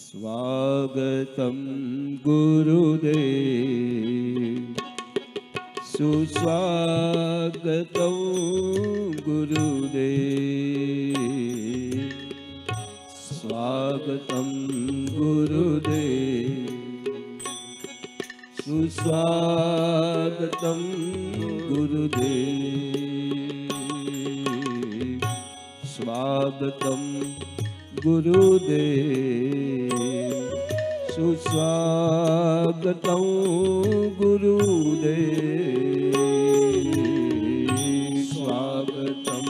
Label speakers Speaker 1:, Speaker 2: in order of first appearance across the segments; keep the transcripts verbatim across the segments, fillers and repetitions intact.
Speaker 1: स्वागतं गुरुदेव सुस्वागतं गुरुदेव स्वागतं गुरुदेव सुस्वागतं गुरुदेव स्वागतं गुरुदेव सुस्वागतं गुरुदेव स्वागतं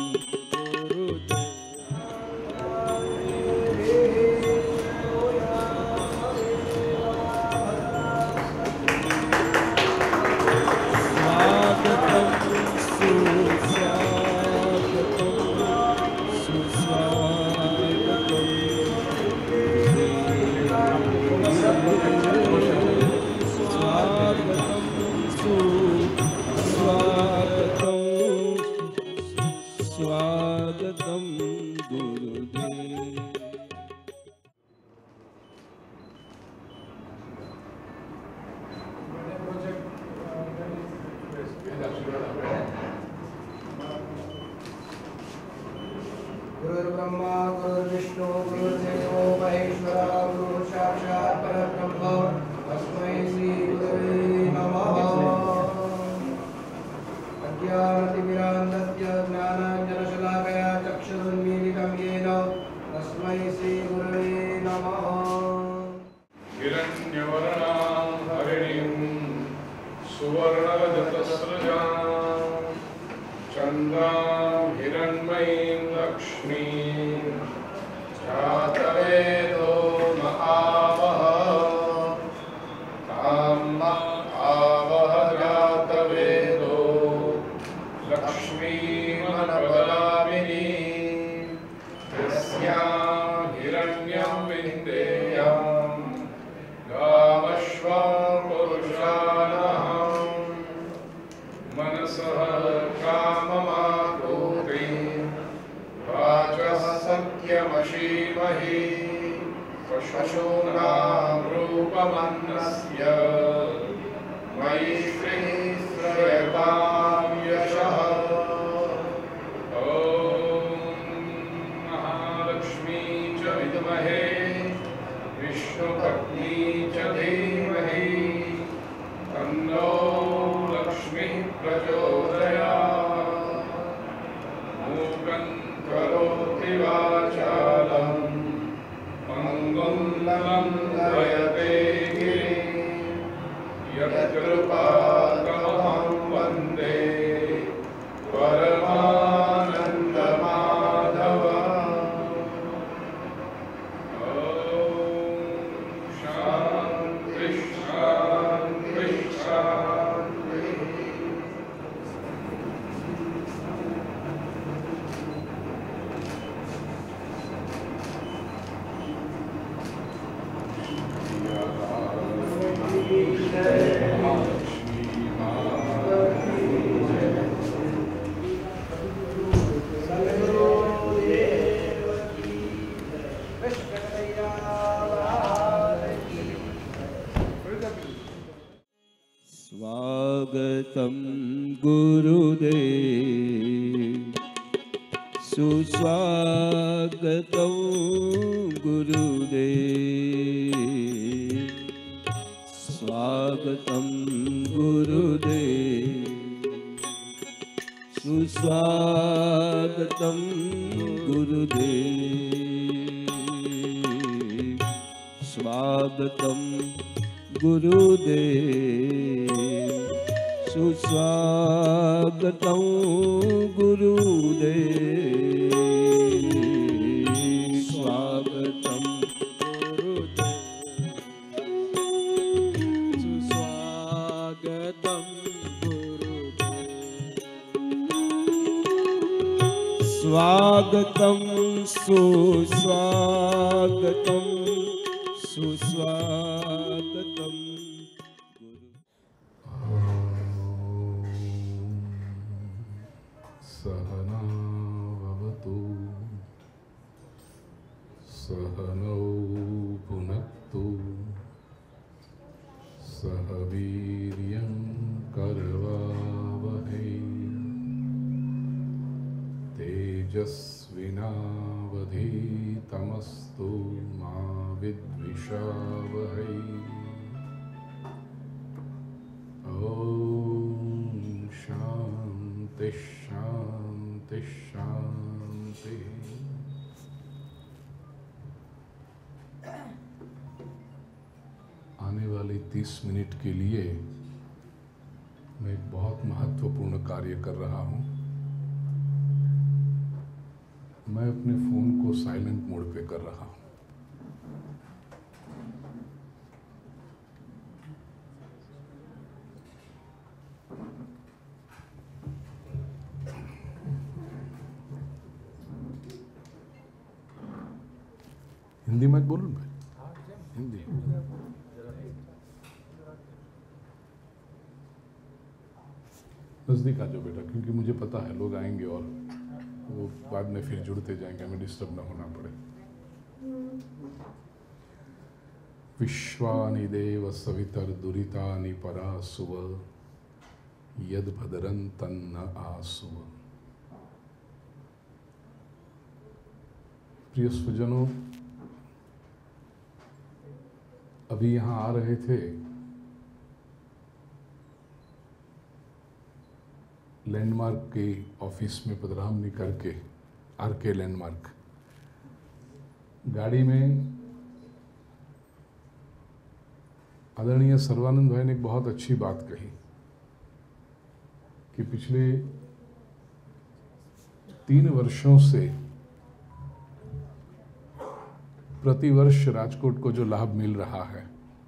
Speaker 2: गुरुर्ब्रह्मा गुरुर्विष्णु गुरुर्देवो महेश्वरः गुरुः साक्षात् परब्रह्म तस्मै श्री गुरवे नमः। अज्ञानतिमिरान्धस्य ज्ञानाञ्जनशलाकया चक्षुरुन्मीलितं येन तस्मै श्री गुरवे नमः।
Speaker 3: हिरण्यवर्णां हरिणीं सुवर्णरजतस्रजां चन्द्रां हिरण्मयीं लक्ष्मीं जातवेदो महावः तां आवह जातवेदो लक्ष्मीमनपदामिनीं यस्यां हिरण्यं विन्देयं गामश्वं पुरुषानहं मनसः काममापूति वाचः सत्यमशीमहि पशूनां रूपमन्नस्य मयि श्रीश्रयतां यशः। ॐ महालक्ष्मी च विद्महे विष्णुपत्नी च धीमहि तन्नो लक्ष्मीः प्रचोदयात्। मूकं करोति वाचालं मङ्गलं दयते गिरिं यत्कृपातमहं वन्दे परमानन्दमाधवम्।
Speaker 1: स्वागतं गुरुदेव सुस्वागतं गुरुदेव स्वागतं गुरुदेव सुस्वागतं गुरुदेव स्वागतं गुरुदेव सुस्वागतं गुरुदेव स्वागतं गुरुदेव सुस्वागतं गुरुदेव स्वागतं सुस्वागतं सुस्वागतं
Speaker 3: सहना भवतु सहनौ भुनक्तु हर्षावहै। ॐ शान्ति शान्ति शान्ति। आने वाले तीस मिनट के लिए मैं एक बहुत महत्वपूर्ण कार्य कर रहा हूँ। मैं अपने फ़ोन को साइलेंट मोड पे कर रहा हूँ। हिंदी में बोलूँ मैं? हिंदी। नज़दीक आ जाओ बेटा, क्योंकि मुझे पता है लोग आएंगे और वो बाद में फिर जुड़ते जाएंगे, हमें डिस्टर्ब ना होना पड़े। विश्वानि देव सवितर दुरितानि परासुव यद भद्रं तन्न आसुव। प्रिय स्वजनों, अभी यहाँ आ रहे थे, लैंडमार्क के ऑफिस में पदरामनी करके, आर के लैंडमार्क, गाड़ी में आदरणीय सर्वानंद भाई ने एक बहुत अच्छी बात कही कि पिछले तीन वर्षों से प्रतिवर्ष राजकोट को जो लाभ मिल रहा है,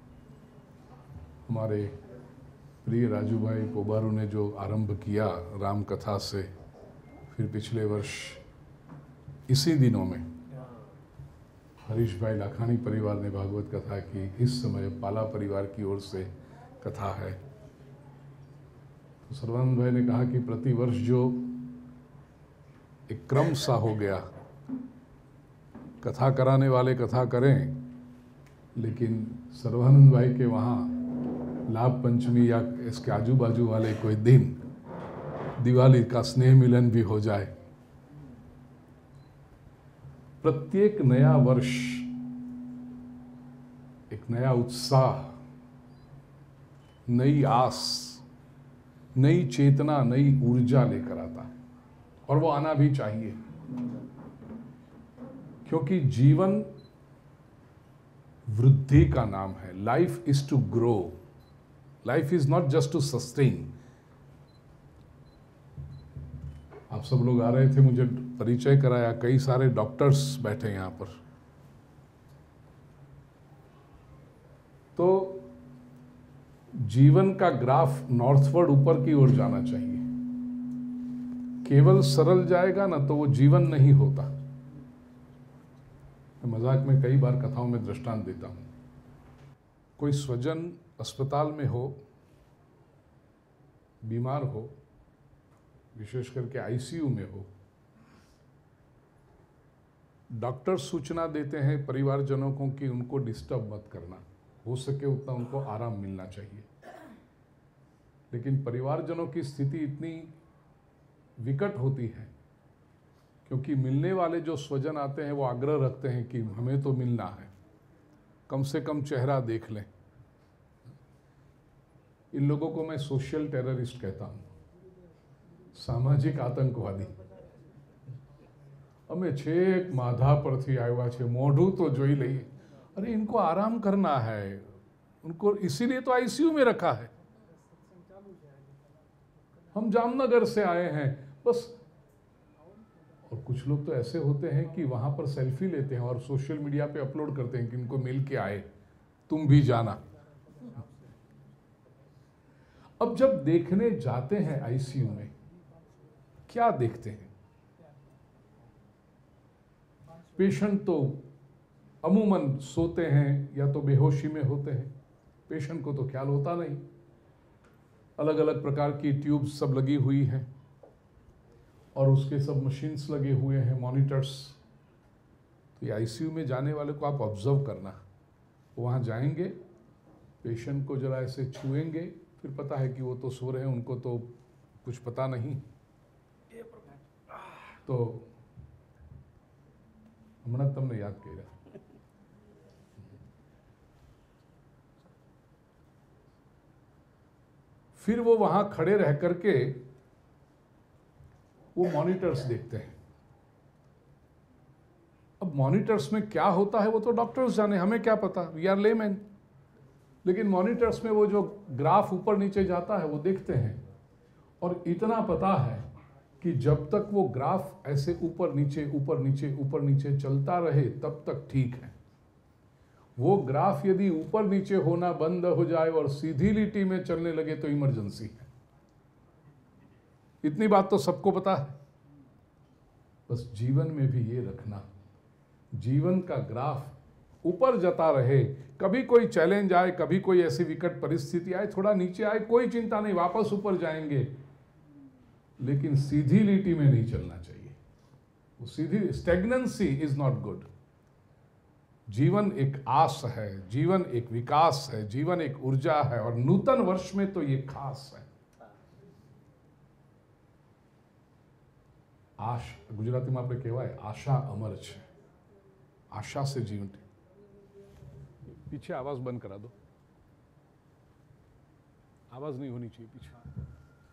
Speaker 3: हमारे प्रिय राजू भाई पोबारू ने जो आरंभ किया राम कथा से, फिर पिछले वर्ष इसी दिनों में हरीश भाई लाखानी परिवार ने भागवत कथा की, इस समय पाला परिवार की ओर से कथा है। तो सर्वानंद भाई ने कहा कि प्रतिवर्ष जो एक क्रम सा हो गया, कथा कराने वाले कथा करें, लेकिन सर्वानंद भाई के वहाँ लाभ पंचमी या इसके आजू बाजू वाले कोई दिन दिवाली का स्नेह मिलन भी हो जाए। प्रत्येक नया वर्ष एक नया उत्साह, नई आस, नई चेतना, नई ऊर्जा लेकर आता है, और वो आना भी चाहिए, क्योंकि जीवन वृद्धि का नाम है। Life is to grow, life is not just to sustain. आप सब लोग आ रहे थे, मुझे परिचय कराया, कई सारे डॉक्टर्स बैठे यहाँ पर। तो जीवन का ग्राफ नॉर्थवर्ड ऊपर की ओर जाना चाहिए। केवल सरल जाएगा ना तो वो जीवन नहीं होता। मैं मजाक में कई बार कथाओं में दृष्टांत देता हूँ। कोई स्वजन अस्पताल में हो, बीमार हो, विशेष करके आईसीयू में हो, डॉक्टर सूचना देते हैं परिवारजनों को कि उनको डिस्टर्ब मत करना, हो सके उतना उनको आराम मिलना चाहिए। लेकिन परिवारजनों की स्थिति इतनी विकट होती है, क्योंकि मिलने वाले जो स्वजन आते हैं वो आग्रह रखते हैं कि हमें तो मिलना है, कम से कम चेहरा देख लें। इन लोगों को मैं सोशल टेररिस्ट कहता हूँ, सामाजिक आतंकवादी। અમે છેક માધા પરથી આવ્યા છે, મોઢું તો જોઈ લઈએ। अरे इनको आराम करना है, उनको इसीलिए तो आईसीयू में रखा है। हम जामनगर से आए हैं बस। और कुछ लोग तो ऐसे होते हैं कि वहां पर सेल्फी लेते हैं और सोशल मीडिया पे अपलोड करते हैं कि इनको मिल के आए, तुम भी जाना। अब जब देखने जाते हैं आईसीयू में, क्या देखते हैं? पेशेंट तो अमूमन सोते हैं या तो बेहोशी में होते हैं, पेशेंट को तो ख्याल होता नहीं। अलग अलग प्रकार की ट्यूब्स सब लगी हुई हैं और उसके सब मशीन्स लगे हुए हैं, मॉनिटर्स। तो ये आईसीयू में जाने वाले को आप ऑब्जर्व करना, वहाँ जाएंगे, पेशेंट को जरा ऐसे छुएंगे, फिर पता है कि वो तो सो रहे हैं, उनको तो कुछ पता नहीं। तो हमारा तमने याद किया, फिर वो वहां खड़े रह करके वो मॉनिटर्स देखते हैं। अब मॉनिटर्स में क्या होता है वो तो डॉक्टर्स जाने, हमें क्या पता, वी आर लेमैन। लेकिन मॉनिटर्स में वो जो ग्राफ ऊपर नीचे जाता है वो देखते हैं, और इतना पता है कि जब तक वो ग्राफ ऐसे ऊपर नीचे ऊपर नीचे ऊपर नीचे चलता रहे तब तक ठीक है। वो ग्राफ यदि ऊपर नीचे होना बंद हो जाए और सीधी लिटी में चलने लगे तो इमरजेंसी है। इतनी बात तो सबको पता है। बस जीवन में भी ये रखना, जीवन का ग्राफ ऊपर जाता रहे, कभी कोई चैलेंज आए, कभी कोई ऐसी विकट परिस्थिति आए, थोड़ा नीचे आए, कोई चिंता नहीं, वापस ऊपर जाएंगे, लेकिन सीधी लिटी में नहीं चलना चाहिए। वो सीधी स्टेग्नेंसी इज नॉट गुड। जीवन एक आस है, जीवन एक विकास है, जीवन एक ऊर्जा है, और नूतन वर्ष में तो ये खास है। आश गुजराती में આપણે કહેવાય આશા અમર છે। आशा से जीवन। पीछे आवाज बंद करा दो, आवाज नहीं होनी चाहिए पीछे।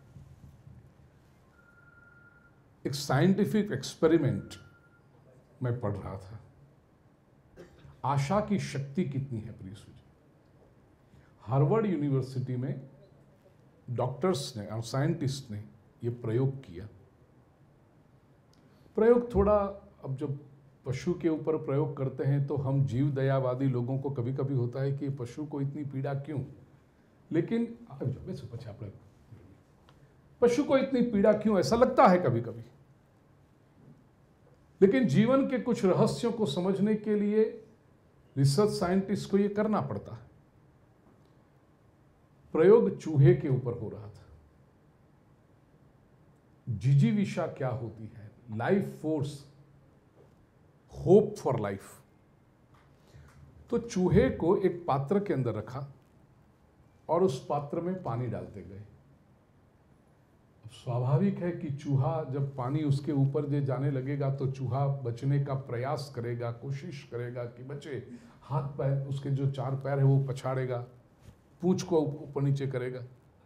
Speaker 3: एक साइंटिफिक एक्सपेरिमेंट मैं पढ़ रहा था, आशा की शक्ति कितनी है प्रिय सुजी। हार्वर्ड यूनिवर्सिटी में डॉक्टर्स ने और साइंटिस्ट ने ये प्रयोग किया। प्रयोग थोड़ा, अब जब पशु के ऊपर प्रयोग करते हैं तो हम जीव दयावादी लोगों को कभी कभी होता है कि पशु को इतनी पीड़ा क्यों, लेकिन पशु को इतनी पीड़ा क्यों ऐसा लगता है कभी कभी। लेकिन जीवन के कुछ रहस्यों को समझने के लिए रिसर्च साइंटिस्ट को यह करना पड़ता है। प्रयोग चूहे के ऊपर हो रहा था। जिजीविषा क्या होती है, life force, hope for life. तो चूहे को एक पात्र के अंदर रखा और उस पात्र में पानी डालते गए। स्वाभाविक है कि चूहा जब पानी उसके ऊपर जे जाने लगेगा तो चूहा बचने का प्रयास करेगा, कोशिश करेगा कि बचे। हाथ पैर, उसके जो चार पैर है वो पछाड़ेगा, पूंछ को ऊपर नीचे करेगा।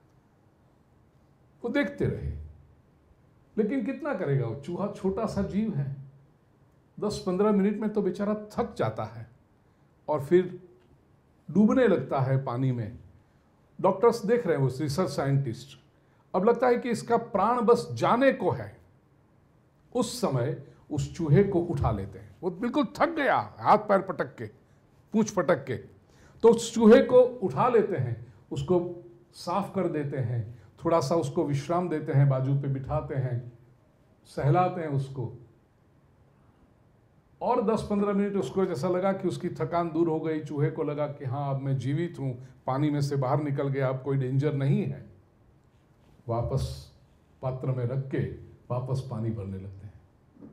Speaker 3: वो देखते रहे, लेकिन कितना करेगा वो चूहा, छोटा सा जीव है। दस पंद्रह मिनट में तो बेचारा थक जाता है और फिर डूबने लगता है पानी में। डॉक्टर्स देख रहे हैं, वो रिसर्च साइंटिस्ट, अब लगता है कि इसका प्राण बस जाने को है। उस समय उस चूहे को उठा लेते हैं। वो बिल्कुल थक गया, हाथ पैर पटक के, पूंछ पटक के, तो उस चूहे को उठा लेते हैं, उसको साफ कर देते हैं, थोड़ा सा उसको विश्राम देते हैं, बाजू पे बिठाते हैं, सहलाते हैं उसको, और दस पंद्रह मिनट उसको जैसा लगा कि उसकी थकान दूर हो गई, चूहे को लगा कि हाँ अब मैं जीवित हूँ, पानी में से बाहर निकल गया, अब कोई डेंजर नहीं है, वापस पात्र में रख के वापस पानी भरने लगते हैं।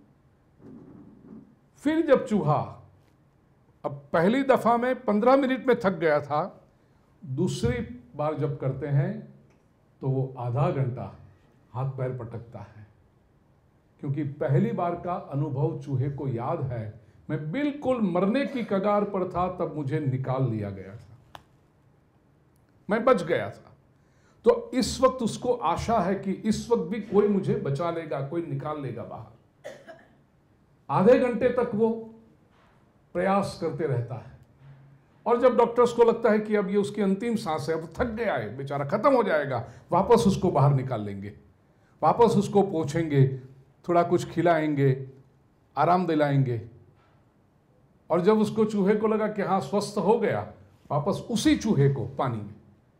Speaker 3: फिर जब चूहा अब पहली दफा में पंद्रह मिनट में थक गया था, दूसरी बार जब करते हैं तो वो आधा घंटा हाथ पैर पटकता है, क्योंकि पहली बार का अनुभव चूहे को याद है, मैं बिल्कुल मरने की कगार पर था तब मुझे निकाल लिया गया था, मैं बच गया था। तो इस वक्त उसको आशा है कि इस वक्त भी कोई मुझे बचा लेगा, कोई निकाल लेगा बाहर। आधे घंटे तक वो प्रयास करते रहता है, और जब डॉक्टर्स को लगता है कि अब ये उसकी अंतिम सांस है, अब थक गया है बेचारा, खत्म हो जाएगा, वापस उसको बाहर निकाल लेंगे, वापस उसको पोंछेंगे, थोड़ा कुछ खिलाएंगे, आराम दिलाएंगे। और जब उसको चूहे को लगा कि हाँ स्वस्थ हो गया, वापस उसी चूहे को पानी में।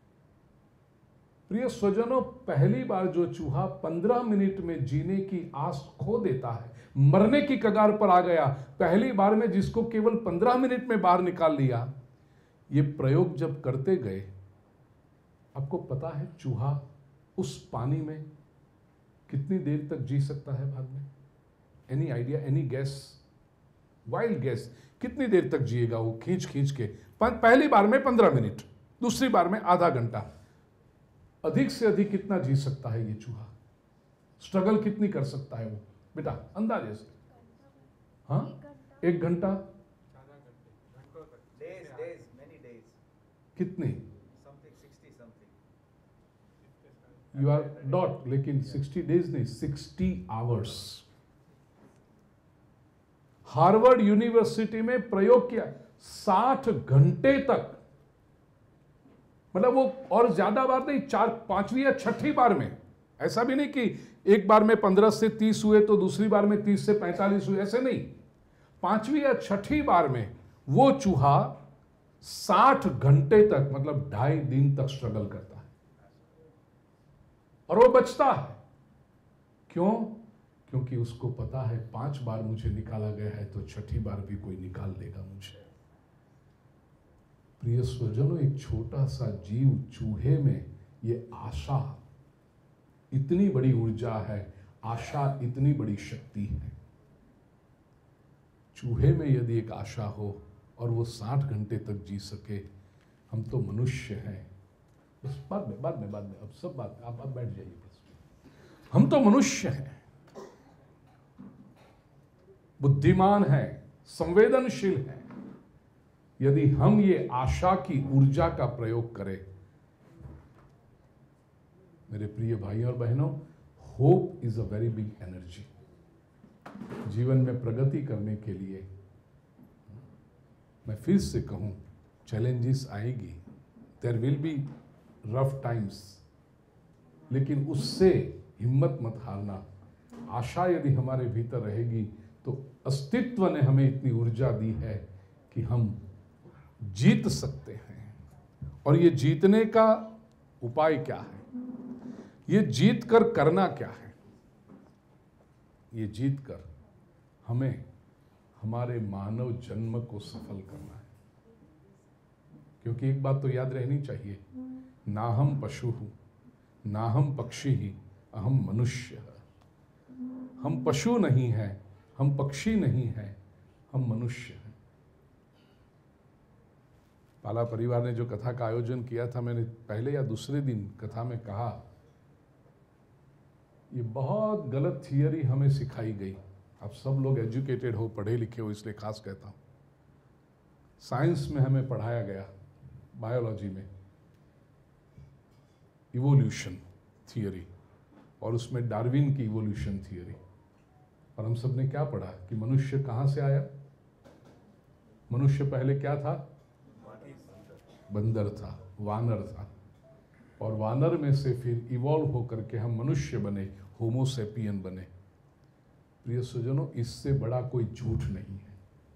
Speaker 3: प्रिय स्वजनों, पहली बार जो चूहा पंद्रह मिनट में जीने की आस खो देता है, मरने की कगार पर आ गया, पहली बार में जिसको केवल पंद्रह मिनट में बाहर निकाल लिया, ये प्रयोग जब करते गए, आपको पता है चूहा उस पानी में कितनी देर तक जी सकता है बाद में? Any idea, any guess, wild guess, कितनी देर तक जिएगा वो खींच खींच के? पहली बार में पंद्रह मिनट, दूसरी बार में आधा घंटा, अधिक से अधिक कितना जी सकता है ये चूहा? स्ट्रगल कितनी कर सकता है वो बेटा, अंदाजे से? हाँ, एक घंटा,
Speaker 4: days days many days
Speaker 3: कितनी?
Speaker 4: something sixty something
Speaker 3: you are dot, लेकिन सिक्सटी डेज नहीं, सिक्सटी आवर्स। हार्वर्ड यूनिवर्सिटी में प्रयोग किया, साठ घंटे तक, मतलब वो और ज्यादा बार नहीं, चार पांचवी या छठी बार में, ऐसा भी नहीं कि एक बार में पंद्रह से तीस हुए तो दूसरी बार में तीस से पैंतालीस हुए, ऐसे नहीं, पांचवी या छठी बार में वो चूहा साठ घंटे तक, मतलब ढाई दिन तक स्ट्रगल करता है और वो बचता है। क्यों? क्योंकि उसको पता है पांच बार मुझे निकाला गया है तो छठी बार भी कोई निकाल देगा मुझे। प्रिय स्वजनों, एक छोटा सा जीव चूहे में ये आशा, इतनी बड़ी ऊर्जा है, आशा इतनी बड़ी शक्ति है। चूहे में यदि एक आशा हो और वो साठ घंटे तक जी सके, हम तो मनुष्य हैं। बस बाद में बाद में बाद में अब सब बात, आप अब बैठ जाइए बस। हम तो मनुष्य हैं, बुद्धिमान है, संवेदनशील है। यदि हम ये आशा की ऊर्जा का प्रयोग करें, मेरे प्रिय भाई और बहनों, hope is a very big energy. जीवन में प्रगति करने के लिए मैं फिर से कहूं, चैलेंजेस आएगी, there will be rough times, लेकिन उससे हिम्मत मत हारना। आशा यदि हमारे भीतर रहेगी तो अस्तित्व ने हमें इतनी ऊर्जा दी है कि हम जीत सकते हैं। और ये जीतने का उपाय क्या है? ये जीत कर करना क्या है? ये जीत कर हमें हमारे मानव जन्म को सफल करना है। क्योंकि एक बात तो याद रहनी चाहिए, ना हम पशु हूं, ना हम पक्षी ही, अहम मनुष्य है। हम पशु नहीं हैं, हम पक्षी नहीं हैं, हम मनुष्य हैं। पाला परिवार ने जो कथा का आयोजन किया था, मैंने पहले या दूसरे दिन कथा में कहा, ये बहुत गलत थियरी हमें सिखाई गई। आप सब लोग एजुकेटेड हो, पढ़े लिखे हो, इसलिए खास कहता हूं। साइंस में हमें पढ़ाया गया, बायोलॉजी में, इवोल्यूशन थियरी, और उसमें डार्विन की इवोल्यूशन थियरी। और हम सब ने क्या पढ़ा कि मनुष्य कहां से आया? मनुष्य पहले क्या था? बंदर था, वानर था, और वानर में से फिर इवॉल्व होकर के हम मनुष्य बने, होमो सेपियन बने। प्रिय स्वजनों, इससे बड़ा कोई झूठ नहीं है।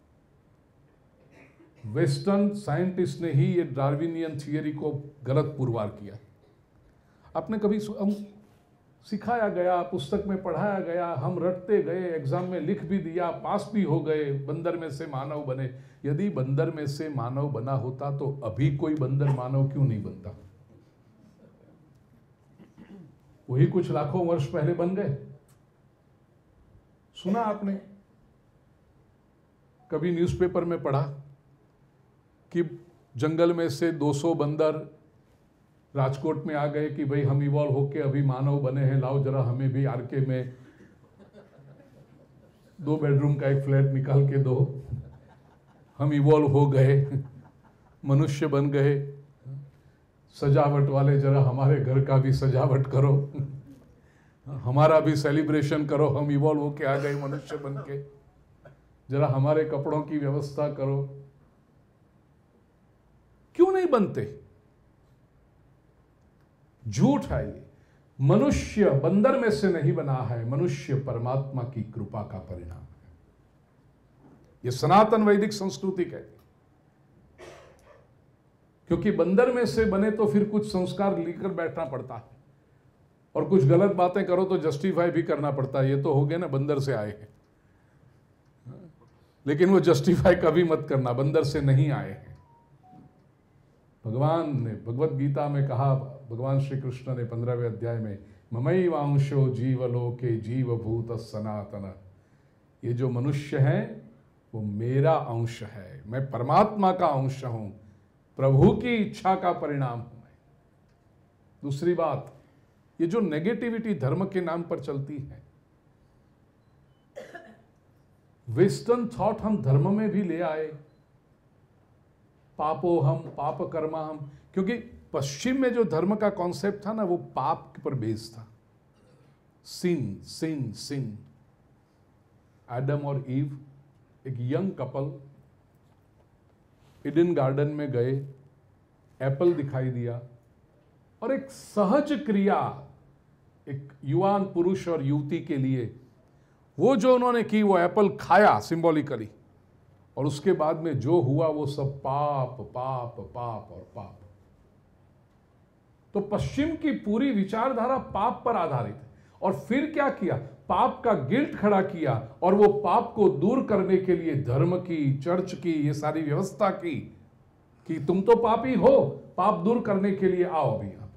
Speaker 3: वेस्टर्न साइंटिस्ट ने ही ये डार्विनियन थियरी को गलत पुरवार किया। आपने कभी सिखाया गया, पुस्तक में पढ़ाया गया, हम रटते गए, एग्जाम में लिख भी दिया, पास भी हो गए, बंदर में से मानव बने। यदि बंदर में से मानव बना होता तो अभी कोई बंदर मानव क्यों नहीं बनता? वही कुछ लाखों वर्ष पहले बन गए। सुना आपने? कभी न्यूज़पेपर में पढ़ा कि जंगल में से दो सौ बंदर राजकोट में आ गए कि भाई हम इवॉल्व होके अभी मानव बने हैं, लाओ जरा हमें भी आरके में दो बेडरूम का एक फ्लैट निकाल के दो, हम इवॉल्व हो गए, मनुष्य बन गए, सजावट वाले जरा हमारे घर का भी सजावट करो, हमारा भी सेलिब्रेशन करो, हम इवॉल्व होके आ गए मनुष्य बन के, जरा हमारे कपड़ों की व्यवस्था करो। क्यों नहीं बनते? झूठ है ये। मनुष्य बंदर में से नहीं बना है, मनुष्य परमात्मा की कृपा का परिणाम है। ये सनातन वैदिक संस्कृति कहती है। क्योंकि बंदर में से बने तो फिर कुछ संस्कार लेकर बैठना पड़ता है, और कुछ गलत बातें करो तो जस्टिफाई भी करना पड़ता है। ये तो हो गया ना, बंदर से आए हैं, लेकिन वो जस्टिफाई कभी मत करना, बंदर से नहीं आए हैं। भगवान ने भगवत गीता में कहा, भगवान श्री कृष्ण ने पंद्रहवें अध्याय में, ममैवांशो जीवलोके जीवभूत सनातन, ये जो मनुष्य है वो मेरा अंश है, मैं परमात्मा का अंश हूं, प्रभु की इच्छा का परिणाम हूं मैं। दूसरी बात, ये जो नेगेटिविटी धर्म के नाम पर चलती है, वेस्टर्न थॉट हम धर्म में भी ले आए, पापो हम पाप कर्मा हम। क्योंकि पश्चिम में जो धर्म का कॉन्सेप्ट था ना, वो पाप पर बेस्ड था। Sin sin sin. एडम और ईव, एक यंग कपल, ईडन गार्डन में गए, एप्पल दिखाई दिया और एक सहज क्रिया एक युवान पुरुष और युवती के लिए, वो जो उन्होंने की वो एप्पल खाया सिंबॉलिकली, और उसके बाद में जो हुआ वो सब पाप पाप पाप और पाप। तो पश्चिम की पूरी विचारधारा पाप पर आधारित है। और फिर क्या किया, पाप का गिल्ट खड़ा किया, और वो पाप को दूर करने के लिए धर्म की, चर्च की, ये सारी व्यवस्था की कि तुम तो पापी हो, पाप दूर करने के लिए आओ अभी यहां पर।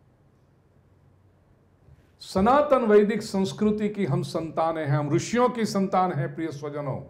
Speaker 3: सनातन वैदिक संस्कृति की हम संतान हैं, हम ऋषियों की संतान हैं प्रिय स्वजनों।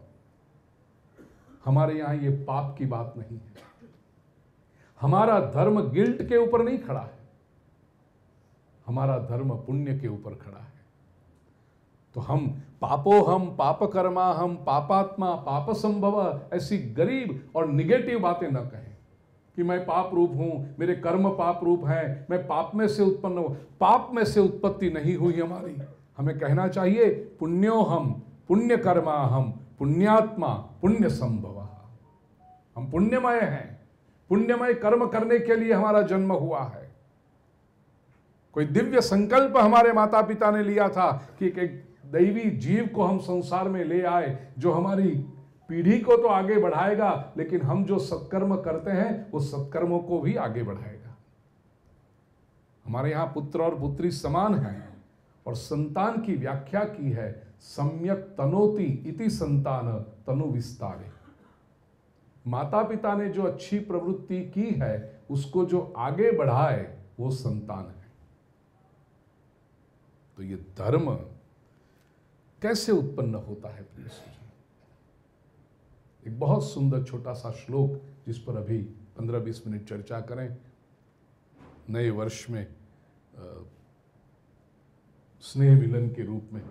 Speaker 3: हमारे यहां ये पाप की बात नहीं है। हमारा धर्म गिल्ट के ऊपर नहीं खड़ा है, हमारा धर्म पुण्य के ऊपर खड़ा है। तो हम पापो हम पाप कर्मा हम पापात्मा पाप संभव, ऐसी गरीब और निगेटिव बातें न कहें कि मैं पाप रूप हूं, मेरे कर्म पाप रूप हैं, मैं पाप में से उत्पन्न हूं। पाप में से उत्पत्ति नहीं हुई हमारी। हमें कहना चाहिए पुण्यो हम पुण्य कर्मा हम पुण्यात्मा पुण्य संभव। हम पुण्यमय हैं, पुण्यमय कर्म करने के लिए हमारा जन्म हुआ है। कोई दिव्य संकल्प हमारे माता पिता ने लिया था कि एक दैवी जीव को हम संसार में ले आए, जो हमारी पीढ़ी को तो आगे बढ़ाएगा, लेकिन हम जो सत्कर्म करते हैं वो सत्कर्मों को भी आगे बढ़ाएगा। हमारे यहां पुत्र और पुत्री समान हैं, और संतान की व्याख्या की है सम्यक तनोति इति संतान तनु विस्तारे। माता पिता ने जो अच्छी प्रवृत्ति की है उसको जो आगे बढ़ाए वो संतान है। तो ये धर्म कैसे उत्पन्न होता है प्रिय सुजन? एक बहुत सुंदर छोटा सा श्लोक जिस पर अभी पंद्रह बीस मिनट चर्चा करें। नए वर्ष में स्नेह मिलन के रूप में,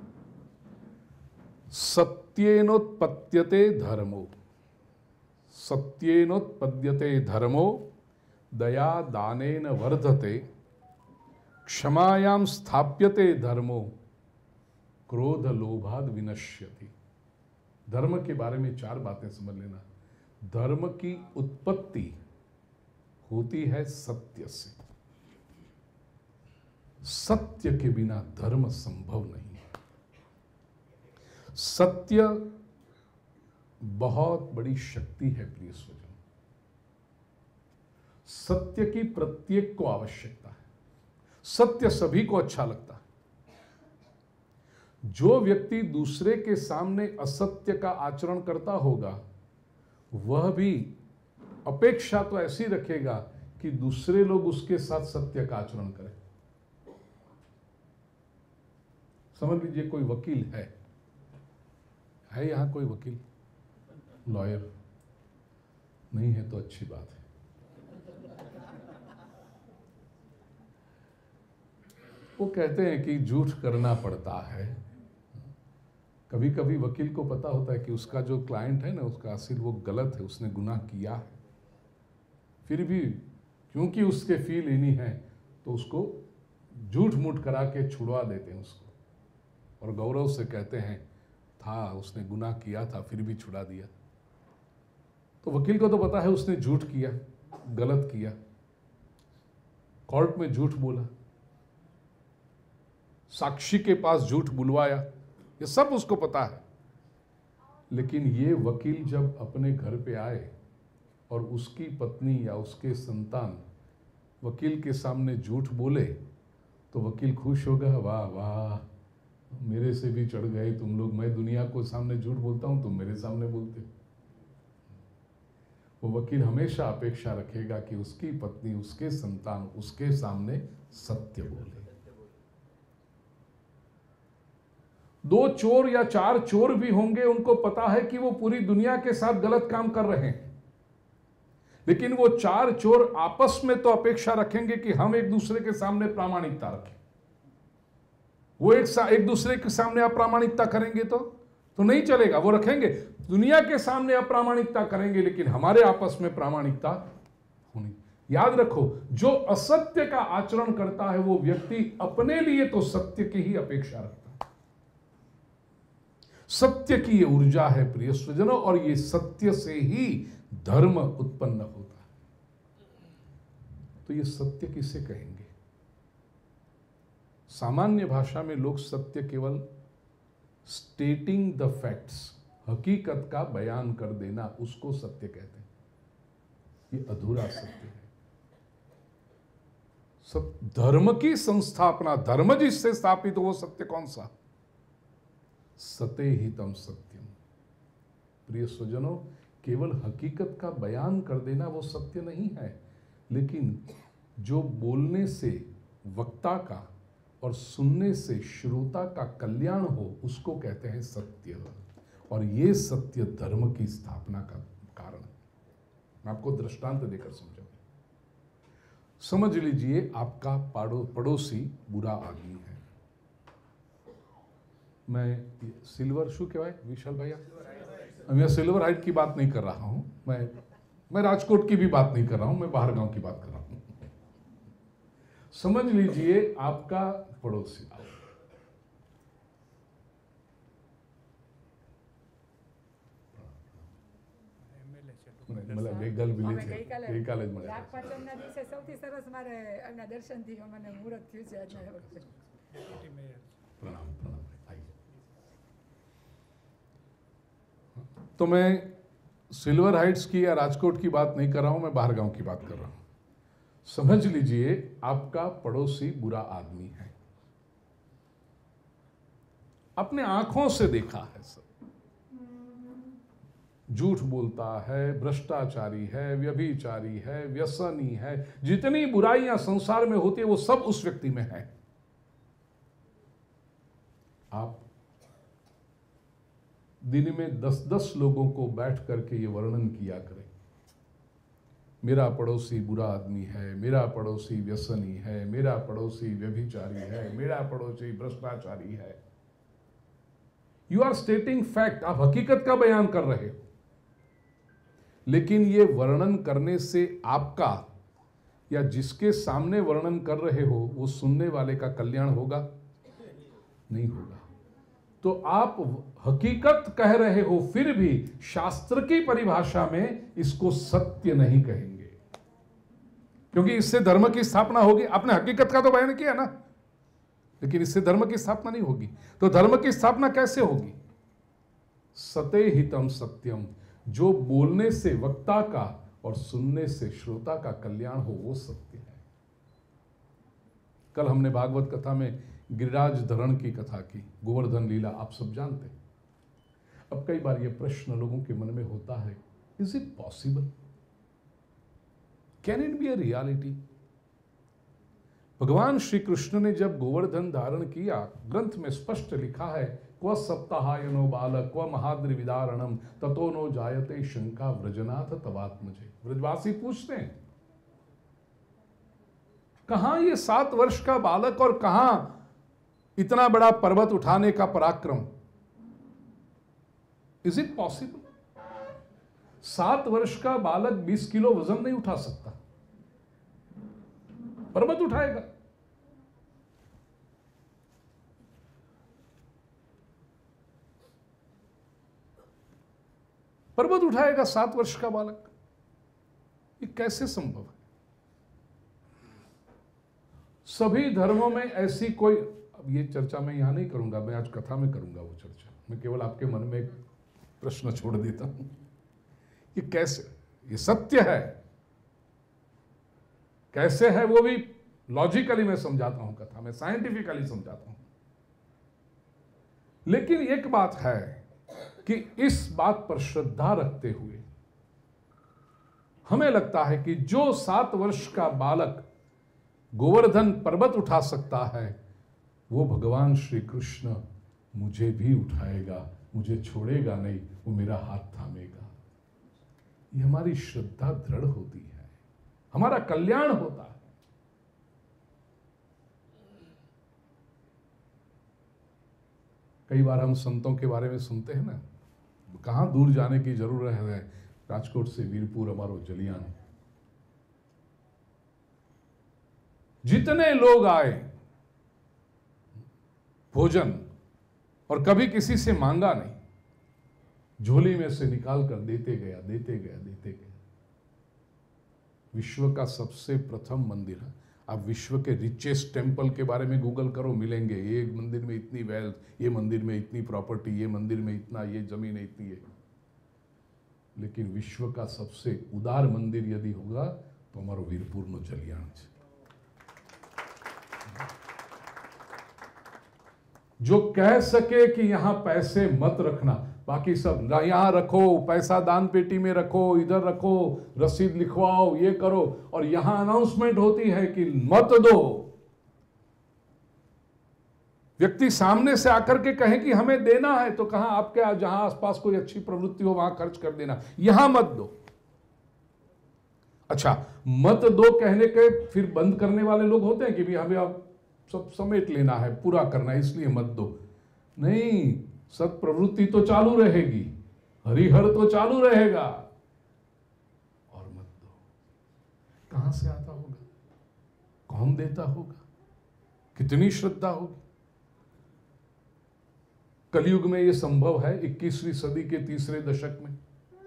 Speaker 3: सत्येनोत्पद्यते धर्मो सत्येनोत्पद्यते धर्मो दया दानेन वर्धते क्षमायां स्थाप्यते धर्मो क्रोध लोभाद विनश्यति। धर्म के बारे में चार बातें समझ लेना। धर्म की उत्पत्ति होती है सत्य से। सत्य के बिना धर्म संभव नहीं है। सत्य बहुत बड़ी शक्ति है प्रिय स्वजन। सत्य की प्रत्येक को आवश्यकता है। सत्य सभी को अच्छा लगता है। जो व्यक्ति दूसरे के सामने असत्य का आचरण करता होगा, वह भी अपेक्षा तो ऐसी रखेगा कि दूसरे लोग उसके साथ सत्य का आचरण करें। समझ लीजिए कोई वकील है है यहां कोई वकील, लॉयर नहीं है तो अच्छी बात है। वो कहते हैं कि झूठ करना पड़ता है। कभी कभी वकील को पता होता है कि उसका जो क्लाइंट है ना, उसका असील वो गलत है, उसने गुनाह किया है, फिर भी क्योंकि उसके फी लेनी है तो उसको झूठ मूठ करा के छुड़वा देते हैं उसको, और गौरव से कहते हैं था उसने गुनाह किया था फिर भी छुड़ा दिया। तो वकील को तो पता है उसने झूठ किया, गलत किया, कोर्ट में झूठ बोला, साक्षी के पास झूठ बुलवाया, ये सब उसको पता है। लेकिन ये वकील जब अपने घर पे आए और उसकी पत्नी या उसके संतान वकील के सामने झूठ बोले तो वकील खुश होगा, वाह वाह मेरे से भी चढ़ गए तुम लोग, मैं दुनिया को सामने झूठ बोलता हूं, तुम मेरे सामने बोलते हो। वो वकील हमेशा अपेक्षा रखेगा कि उसकी पत्नी, उसके संतान उसके सामने सत्य बोले। दो चोर या चार चोर भी होंगे, उनको पता है कि वो पूरी दुनिया के साथ गलत काम कर रहे हैं, लेकिन वो चार चोर आपस में तो अपेक्षा रखेंगे कि हम एक दूसरे के सामने प्रामाणिकता रखें। वो एक सा, एक दूसरे के सामने अप्रामाणिकता करेंगे तो तो नहीं चलेगा। वो रखेंगे, दुनिया के सामने अप्रामाणिकता करेंगे लेकिन हमारे आपस में प्रामाणिकता होनी। याद रखो, जो असत्य का आचरण करता है वो व्यक्ति अपने लिए तो सत्य की ही अपेक्षा रखता है। सत्य की ये ऊर्जा है प्रिय स्वजनों, और ये सत्य से ही धर्म उत्पन्न होता है। तो ये सत्य किसे कहेंगे? सामान्य भाषा में लोग सत्य केवल स्टेटिंग द फैक्ट्स, हकीकत का बयान कर देना, उसको सत्य कहते हैं। ये अधूरा सत्य है। सब धर्म की संस्थापना, धर्म जिससे स्थापित हो वो सत्य कौन सा? सतेहितम सत्यम। प्रिय स्वजनों, केवल हकीकत का बयान कर देना वो सत्य नहीं है, लेकिन जो बोलने से वक्ता का और सुनने से श्रोता का कल्याण हो उसको कहते हैं सत्य। और ये सत्य धर्म की स्थापना का कारण। मैं आपको दृष्टांत देकर समझाऊं। समझ लीजिए आपका पाड़ो पड़ोसी बुरा आदमी है। मैं सिल्वर शू क्या है विशाल भैया, मैं सिल्वर हाइट की बात नहीं कर रहा हूं, मैं मैं राजकोट की भी बात नहीं कर रहा हूं, मैं बाहर गांव की बात कर रहा हूं। समझ लीजिए आपका पड़ोसी, मतलब વેગલ વિલેજ છે ગઈકાલે જ મળ્યા
Speaker 4: નાગપાંચમના દિવસે સૌથી સરસ મારે એમના દર્શનથી મને મુહૂર્ત થયું છે આજના વખતે.
Speaker 3: प्रणाम प्रणाम आइए। तो मैं सिल्वर हाइट्स की या राजकोट की बात नहीं कर रहा हूं, मैं बाहर गांव की बात कर रहा हूं। समझ लीजिए आपका पड़ोसी बुरा आदमी है, अपने आंखों से देखा है, सब झूठ बोलता है, भ्रष्टाचारी है, व्यभिचारी है, व्यसनी है, जितनी बुराइयां संसार में होती है वो सब उस व्यक्ति में है। आप दिन में दस दस लोगों को बैठ करके ये वर्णन किया करें, मेरा पड़ोसी बुरा आदमी है, मेरा पड़ोसी व्यसनी है, मेरा पड़ोसी व्यभिचारी है, मेरा पड़ोसी भ्रष्टाचारी है। यू आर स्टेटिंग फैक्ट, आप हकीकत का बयान कर रहे हो, लेकिन ये वर्णन करने से आपका या जिसके सामने वर्णन कर रहे हो वो सुनने वाले का कल्याण होगा? नहीं होगा। तो आप हकीकत कह रहे हो, फिर भी शास्त्र की परिभाषा में इसको सत्य नहीं कहेंगे, क्योंकि इससे धर्म की स्थापना होगी। आपने हकीकत का तो बयान किया ना, लेकिन इससे धर्म की स्थापना नहीं होगी। तो धर्म की स्थापना कैसे होगी? सतेहितम सत्यम, जो बोलने से वक्ता का और सुनने से श्रोता का कल्याण हो वो सत्य है। कल हमने भागवत कथा में गिरिराज धरण की कथा की, गोवर्धन लीला आप सब जानते हैं। अब कई बार ये प्रश्न लोगों के मन में होता है, is it possible, can it be a reality? भगवान श्री कृष्ण ने जब गोवर्धन धारण किया, ग्रंथ में स्पष्ट लिखा है, क्व सप्ताहायनो बालक क्व महाद्रि विदारणम ततो नो जायते शंका व्रजनाथ तवात्मजे। व्रजवासी पूछते हैं कहां ये सात वर्ष का बालक और कहां इतना बड़ा पर्वत उठाने का पराक्रम? Is it possible? सात वर्ष का बालक बीस किलो वजन नहीं उठा सकता, पर्वत उठाएगा। पर्वत उठाएगा सात वर्ष का बालक, ये कैसे संभव है? सभी धर्मों में ऐसी कोई, अब ये चर्चा मैं यहां नहीं करूंगा, मैं आज कथा में करूंगा वो चर्चा। मैं केवल आपके मन में एक प्रश्न छोड़ देता हूं, ये कैसे, ये सत्य है, कैसे है वो भी लॉजिकली मैं समझाता हूं, कथा में साइंटिफिकली समझाता हूं। लेकिन एक बात है कि इस बात पर श्रद्धा रखते हुए हमें लगता है कि जो सात वर्ष का बालक गोवर्धन पर्वत उठा सकता है, वो भगवान श्री कृष्ण मुझे भी उठाएगा, मुझे छोड़ेगा नहीं, वो मेरा हाथ थामेगा। ये हमारी श्रद्धा दृढ़ होती है, हमारा कल्याण होता है। कई बार हम संतों के बारे में सुनते हैं ना, कहां दूर जाने की जरूरत है, राजकोट से वीरपुर हमारो जलियान, जितने लोग आए भोजन, और कभी किसी से मांगा नहीं, झोली में से निकाल कर देते गया देते गया देते गया। विश्व का सबसे प्रथम मंदिर है। आप विश्व के रिचेस्ट टेम्पल के बारे में गूगल करो, मिलेंगे। ये मंदिर में इतनी वेल्थ, ये मंदिर में इतनी प्रॉपर्टी, ये मंदिर में इतना, ये जमीन इतनी है। लेकिन विश्व का सबसे उदार मंदिर यदि होगा तो हमारो वीरपुरनो जलियाण है, जो कह सके कि यहां पैसे मत रखना, बाकी सब यहां रखो, पैसा दान पेटी में रखो, इधर रखो, रसीद लिखवाओ, ये करो, और यहां अनाउंसमेंट होती है कि मत दो। व्यक्ति सामने से आकर के कहे कि हमें देना है, तो कहां आपके जहां आसपास कोई अच्छी प्रवृत्ति हो वहां खर्च कर देना, यहां मत दो। अच्छा, मत दो कहने के फिर बंद करने वाले लोग होते हैं कि भी हमें अब सब समेट लेना है, पूरा करना है, इसलिए मत दो। नहीं, सत प्रवृत्ति तो चालू रहेगी, हरिहर तो चालू रहेगा, और मत दो। कहां से आता होगा, कौन देता होगा, कितनी श्रद्धा होगी। कलयुग में यह संभव है, इक्कीसवीं सदी के तीसरे दशक में।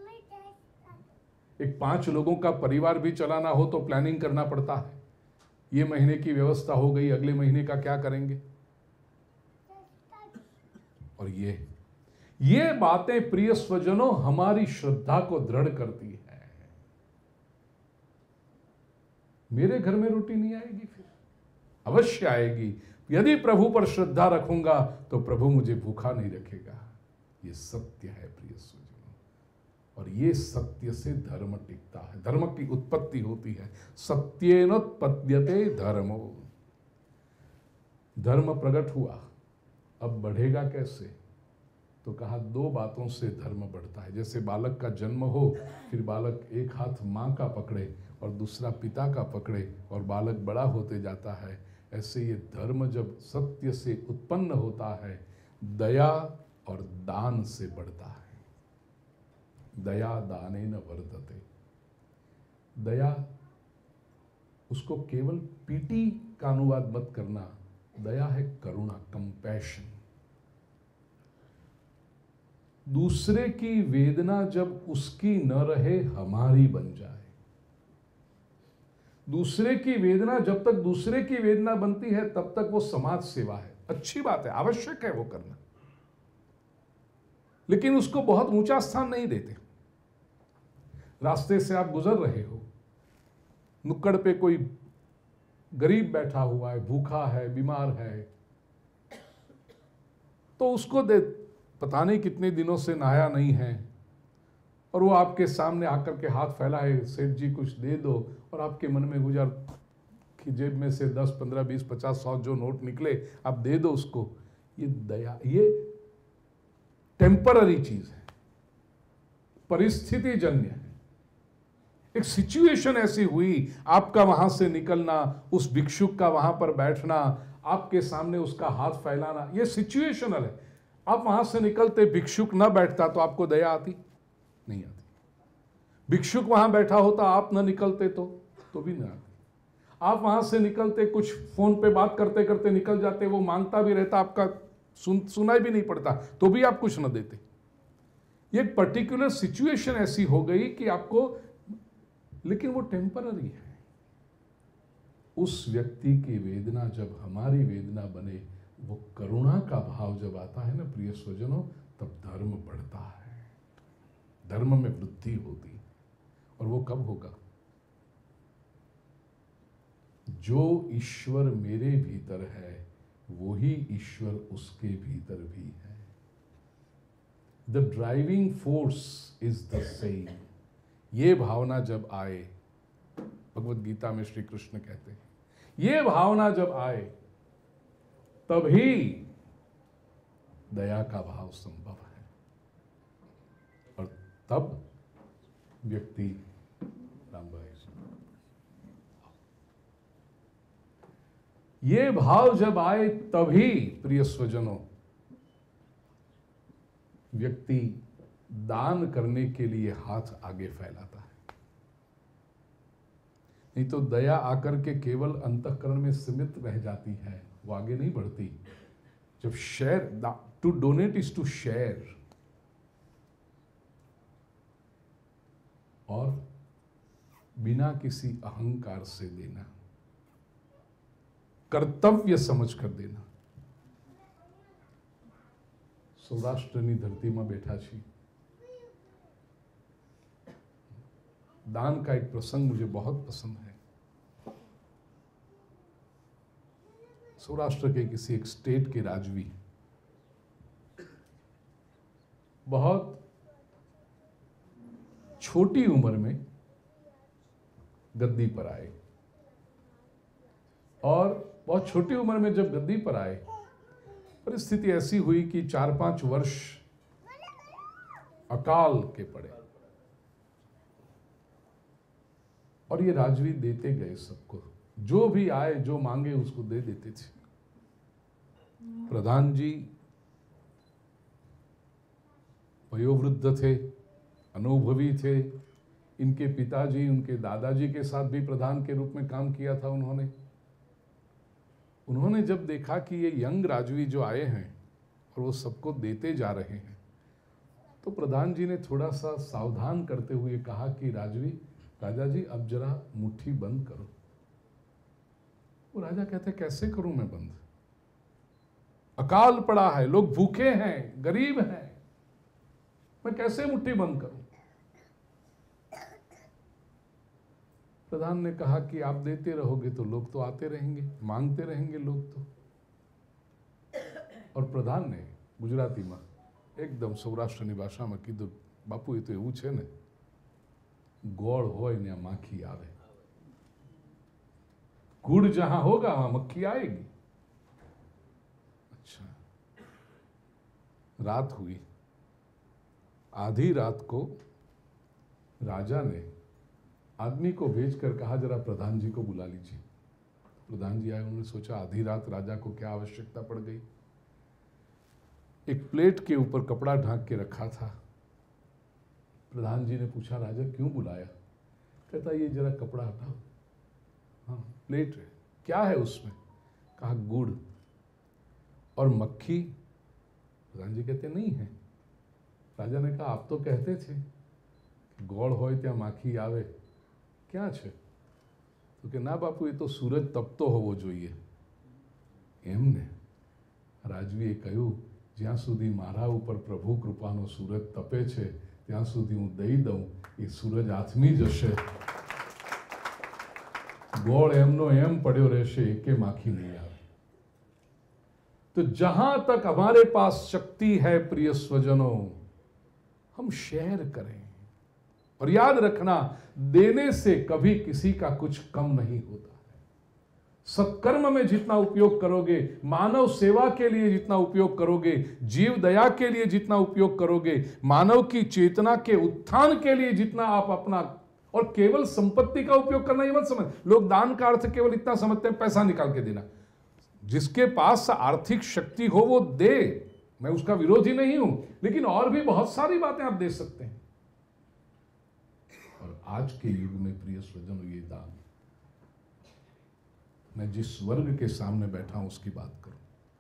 Speaker 3: एक पांच लोगों का परिवार भी चलाना हो तो प्लानिंग करना पड़ता है। ये महीने की व्यवस्था हो गई, अगले महीने का क्या करेंगे। और ये ये बातें प्रिय स्वजनों हमारी श्रद्धा को दृढ़ करती है। मेरे घर में रोटी नहीं आएगी, फिर अवश्य आएगी। यदि प्रभु पर श्रद्धा रखूंगा तो प्रभु मुझे भूखा नहीं रखेगा। ये सत्य है प्रिय स्वजनों, और ये सत्य से धर्म टिकता है, धर्म की उत्पत्ति होती है। सत्येनोत्पद्यते धर्मो। धर्म प्रकट हुआ, अब बढ़ेगा कैसे, तो कहा दो बातों से धर्म बढ़ता है। जैसे बालक का जन्म हो, फिर बालक एक हाथ माँ का पकड़े और दूसरा पिता का पकड़े, और बालक बड़ा होते जाता है। ऐसे ये धर्म जब सत्य से उत्पन्न होता है, दया और दान से बढ़ता है। दया दानेन वर्धते। दया, उसको केवल पीटी का अनुवाद मत करना। दया है करुणा, कंपैशन। दूसरे की वेदना जब उसकी न रहे, हमारी बन जाए। दूसरे की वेदना जब तक दूसरे की वेदना बनती है, तब तक वो समाज सेवा है। अच्छी बात है, आवश्यक है वो करना, लेकिन उसको बहुत ऊंचा स्थान नहीं देते। रास्ते से आप गुजर रहे हो, नुक्कड़ पे कोई गरीब बैठा हुआ है, भूखा है, बीमार है, तो उसको दे, पता नहीं कितने दिनों से नहाया नहीं है, और वो आपके सामने आकर के हाथ फैलाए, सेठ जी कुछ दे दो, और आपके मन में गुजर कि जेब में से दस पंद्रह बीस पचास सौ जो नोट निकले, आप दे दो उसको। ये दया, ये टेम्पररी चीज है, परिस्थिति जन्य है। एक सिचुएशन ऐसी हुई, आपका वहां से निकलना, उस भिक्षुक का वहां पर बैठना, आपके सामने उसका हाथ फैलाना, ये सिचुएशनल है। आप वहां से निकलते, भिक्षुक ना बैठता तो आपको दया आती नहीं आती। भिक्षुक वहां बैठा होता, आप ना निकलते तो तो भी ना आती। आप वहां से निकलते, कुछ फोन पे बात करते करते निकल जाते, वो मांगता भी रहता, आपका सुन सुनाई भी नहीं पड़ता, तो भी आप कुछ ना देते। ये एक पर्टिकुलर सिचुएशन ऐसी हो गई कि आपको, लेकिन वो टेम्पररी है। उस व्यक्ति की वेदना जब हमारी वेदना बने, वो करुणा का भाव जब आता है ना प्रिय स्वजनों, तब धर्म बढ़ता है, धर्म में वृद्धि होती है। और वो कब होगा? जो ईश्वर मेरे भीतर है, वही ईश्वर उसके भीतर भी है। The driving force is the same. ये भावना जब आए, भगवत गीता में श्री कृष्ण कहते हैं, ये भावना जब आए, तभी दया का भाव संभव है, और तब व्यक्ति राम भाई, ये भाव जब आए, तभी प्रिय स्वजनों व्यक्ति दान करने के लिए हाथ आगे फैलाता है। नहीं तो दया आकर के केवल अंतःकरण में सीमित रह जाती है, वो आगे नहीं बढ़ती। जब share, to donate is to share, और बिना किसी अहंकार से देना, कर्तव्य समझ कर देना। સૌરાષ્ટ્રની ધરતીમાં બેઠા છીએ। दान का एक प्रसंग मुझे बहुत पसंद है। सौराष्ट्र के किसी एक स्टेट के राजवी बहुत छोटी उम्र में गद्दी पर आए, और बहुत छोटी उम्र में जब गद्दी पर आए, परिस्थिति ऐसी हुई कि चार पांच वर्ष अकाल के पड़े, और ये राजवी देते गए सबको, जो भी आए जो मांगे उसको दे देते थे। प्रधान जी वयोवृद्ध थे, अनुभवी थे। इनके पिताजी, उनके दादाजी के साथ भी प्रधान के रूप में काम किया था उन्होंने। उन्होंने जब देखा कि ये यंग राजवी जो आए हैं और वो सबको देते जा रहे हैं, तो प्रधान जी ने थोड़ा सा सावधान करते हुए कहा कि राजवी, राजा जी अब जरा मुट्ठी बंद करो। वो राजा कहते कैसे करूं मैं बंद? अकाल पड़ा है, लोग भूखे हैं, गरीब हैं, मैं कैसे मुट्ठी बंद करूं? प्रधान ने कहा कि आप देते रहोगे तो लोग तो आते रहेंगे, मांगते रहेंगे लोग तो। और प्रधान ने गुजराती में एकदम सौराष्ट्રની ભાષામાં કીધું, બાપુ એ તો એવું છે ને, ગોળ હોય ને માખી આવે, गुड़ जहां होगा वहां मक्खी आएगी। अच्छा, रात हुई, आधी रात को राजा ने आदमी को भेजकर कहा जरा प्रधान जी को बुला लीजिए। प्रधान जी आए, उन्होंने सोचा आधी रात राजा को क्या आवश्यकता पड़ गई। एक प्लेट के ऊपर कपड़ा ढांक के रखा था। प्रधान जी ने पूछा राजा क्यों बुलाया? कहता ये जरा कपड़ा हटाओ। हाँ, प्लेट है, क्या है उसमें? कहा गुड़ और मक्खी। प्रधान जी कहते नहीं है। राजा ने कहा आप तो कहते थे गोड़ होय त्या माखी आवे, क्या है? तो कि ना बापू ये तो सूरज तपतो होवो जोईए। एमने राजवीए कह्युं ज्यां सुधी मारा उपर प्रभु कृपानो सूरज तपे छे त्यां सुधी हूँ दई दऊं, ये सूरज आथमी जशे, गोड़ एमनो एम पड्यो रहेशे, एके माखी नहीं आवे। तो जहां तक हमारे पास शक्ति है प्रिय स्वजनों, हम शेयर करें। और याद रखना, देने से कभी किसी का कुछ कम नहीं होता है। सत्कर्म में जितना उपयोग करोगे, मानव सेवा के लिए जितना उपयोग करोगे, जीव दया के लिए जितना उपयोग करोगे, मानव की चेतना के उत्थान के लिए जितना आप अपना, और केवल संपत्ति का उपयोग करना ही मत समझ। लोग दान का अर्थ केवल इतना समझते हैं पैसा निकाल के देना। जिसके पास आर्थिक शक्ति हो वो दे, मैं उसका विरोधी नहीं हूं, लेकिन और भी बहुत सारी बातें आप दे सकते हैं। और आज के युग में प्रिय स्वजनों, ये दान, मैं जिस वर्ग के सामने बैठा हूं उसकी बात करूं।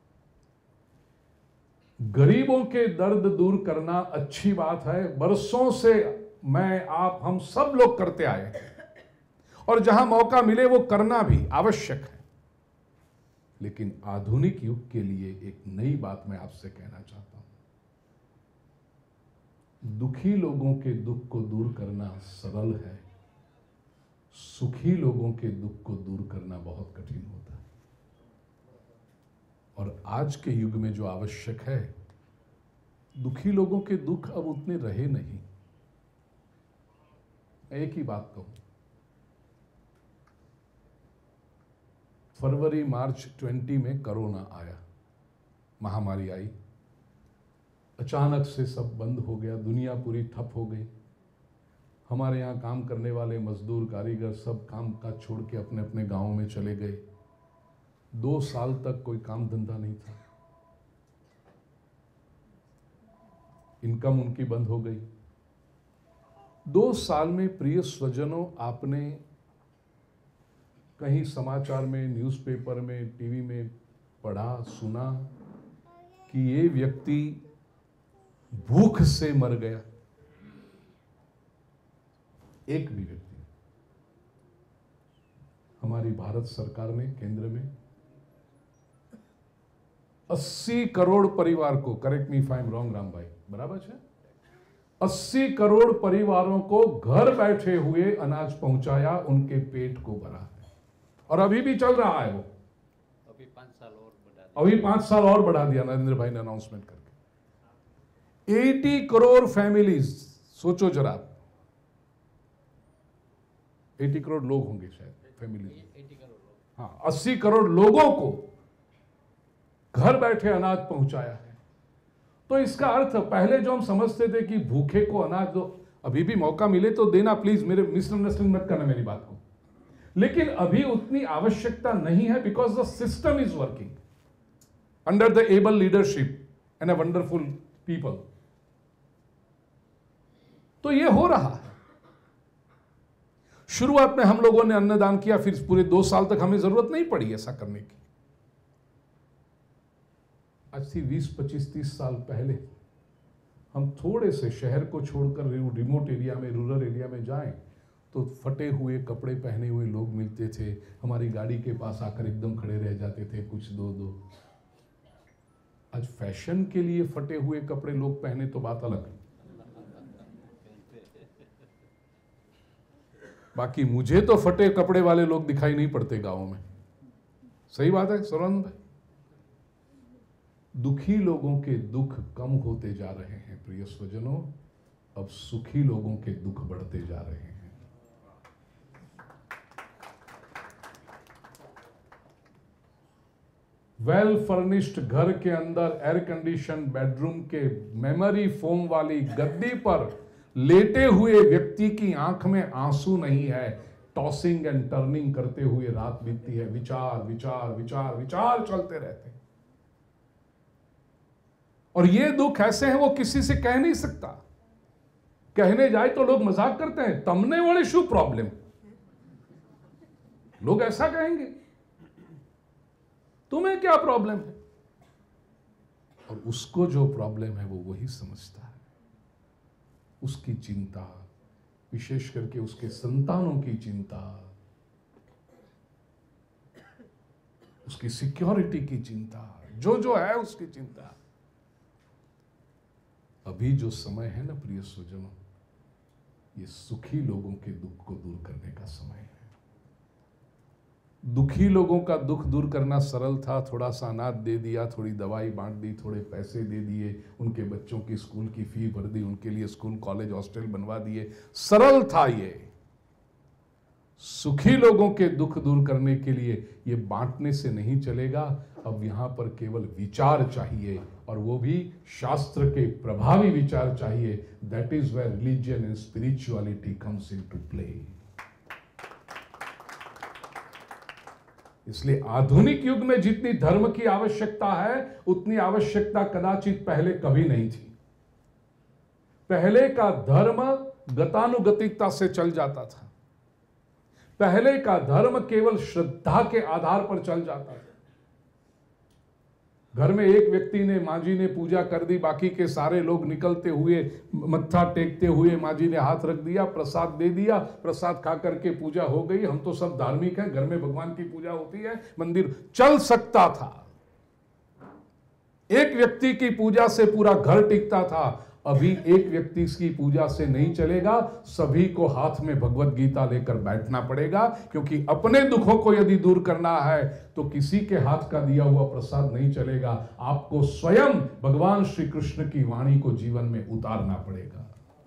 Speaker 3: गरीबों के दर्द दूर करना अच्छी बात है, बरसों से मैं, आप, हम सब लोग करते आए हैं, और जहां मौका मिले वो करना भी आवश्यक है। लेकिन आधुनिक युग के लिए एक नई बात मैं आपसे कहना चाहता हूं। दुखी लोगों के दुख को दूर करना सरल है, सुखी लोगों के दुख को दूर करना बहुत कठिन होता है। और आज के युग में जो आवश्यक है, दुखी लोगों के दुख अब उतने रहे नहीं। एक ही बात कहूं, फरवरी मार्च ट्वेंटी में कोरोना आया, महामारी आई, अचानक से सब बंद हो गया, दुनिया पूरी ठप हो गई। हमारे यहाँ काम करने वाले मजदूर, कारीगर सब काम काज छोड़ के अपने अपने गांवों में चले गए। दो साल तक कोई काम धंधा नहीं था, इनकम उनकी बंद हो गई। दो साल में प्रिय स्वजनों, आपने कहीं समाचार में, न्यूज़पेपर में, टीवी में पढ़ा, सुना कि ये व्यक्ति भूख से मर गया? एक भी व्यक्ति। हमारी भारत सरकार ने, केंद्र में अस्सी करोड़ परिवार को, correct me if I am wrong Ram भाई, बराबर है, अस्सी करोड़ परिवारों को घर बैठे हुए अनाज पहुंचाया, उनके पेट को भरा है। और अभी भी चल रहा है वो,
Speaker 5: अभी पांच साल और बढ़ा दिया।
Speaker 3: अभी पांच साल और बढ़ा दिया नरेंद्र भाई ने अनाउंसमेंट करके। अस्सी करोड़ फैमिलीज, सोचो जरा, अस्सी करोड़ लोग होंगे शायद फैमिली,
Speaker 5: अस्सी करोड़ लोग।
Speaker 3: हाँ, अस्सी करोड़ लोगों को घर बैठे अनाज पहुंचाया है। तो इसका अर्थ, पहले जो हम समझते थे कि भूखे को अनाज दो, अभी भी मौका मिले तो देना प्लीज, मेरे मिसअंडरस्टैंड मत करना मेरी बात को, लेकिन अभी उतनी आवश्यकता नहीं है, because the system is working under the able leadership and a wonderful people. तो ये हो रहा है। शुरुआत में हम लोगों ने अन्नदान किया, फिर पूरे दो साल तक हमें जरूरत नहीं पड़ी ऐसा करने की। आज से बीस पच्चीस तीस साल पहले हम थोड़े से शहर को छोड़कर रिमोट एरिया में, रूरल एरिया में जाएं तो फटे हुए कपड़े पहने हुए लोग मिलते थे, हमारी गाड़ी के पास आकर एकदम खड़े रह जाते थे, कुछ दो दो। आज फैशन के लिए फटे हुए कपड़े लोग पहने तो बात अलग है, बाकी मुझे तो फटे कपड़े वाले लोग दिखाई नहीं पड़ते गांवों में। सही बात है सौरभ भाई। दुखी लोगों के दुख कम होते जा रहे हैं प्रिय स्वजनों, अब सुखी लोगों के दुख बढ़ते जा रहे हैं। वेल फर्निश्ड घर के अंदर एयर कंडीशन बेडरूम के मेमोरी फोम वाली गद्दी पर लेटे हुए व्यक्ति की आंख में आंसू नहीं है, टॉसिंग एंड टर्निंग करते हुए रात बीतती है, विचार विचार विचार विचार चलते रहते हैं। और ये दुख ऐसे हैं वो किसी से कह नहीं सकता, कहने जाए तो लोग मजाक करते हैं, तमने वाले शू प्रॉब्लम, लोग ऐसा कहेंगे, तुम्हें क्या प्रॉब्लम है? और उसको जो प्रॉब्लम है वो वही समझता है। उसकी चिंता, विशेष करके उसके संतानों की चिंता, उसकी सिक्योरिटी की चिंता, जो जो है उसकी चिंता। अभी जो समय है ना प्रिय स्वजनों, ये सुखी लोगों के दुख को दूर करने का समय है। दुखी लोगों का दुख दूर करना सरल था, थोड़ा सा अनाज दे दिया, थोड़ी दवाई बांट दी, थोड़े पैसे दे दिए, उनके बच्चों की स्कूल की फी भर दी, उनके लिए स्कूल कॉलेज हॉस्टल बनवा दिए, सरल था ये। सुखी लोगों के दुख दूर करने के लिए ये बांटने से नहीं चलेगा, अब यहां पर केवल विचार चाहिए, और वो भी शास्त्र के प्रभावी विचार चाहिए। That is where religion and spirituality comes into play. इसलिए आधुनिक युग में जितनी धर्म की आवश्यकता है, उतनी आवश्यकता कदाचित पहले कभी नहीं थी। पहले का धर्म गतानुगतिकता से चल जाता था, पहले का धर्म केवल श्रद्धा के आधार पर चल जाता था। घर में एक व्यक्ति ने, माँ जी ने पूजा कर दी, बाकी के सारे लोग निकलते हुए, मत्था टेकते हुए माँ जी ने हाथ रख दिया, प्रसाद दे दिया, प्रसाद खा करके पूजा हो गई। हम तो सब धार्मिक हैं, घर में भगवान की पूजा होती है, मंदिर चल सकता था। एक व्यक्ति की पूजा से पूरा घर टिकता था। अभी एक व्यक्ति की पूजा से नहीं चलेगा, सभी को हाथ में भगवत गीता लेकर बैठना पड़ेगा, क्योंकि अपने दुखों को यदि दूर करना है तो किसी के हाथ का दिया हुआ प्रसाद नहीं चलेगा, आपको स्वयं भगवान श्री कृष्ण की वाणी को जीवन में उतारना पड़ेगा।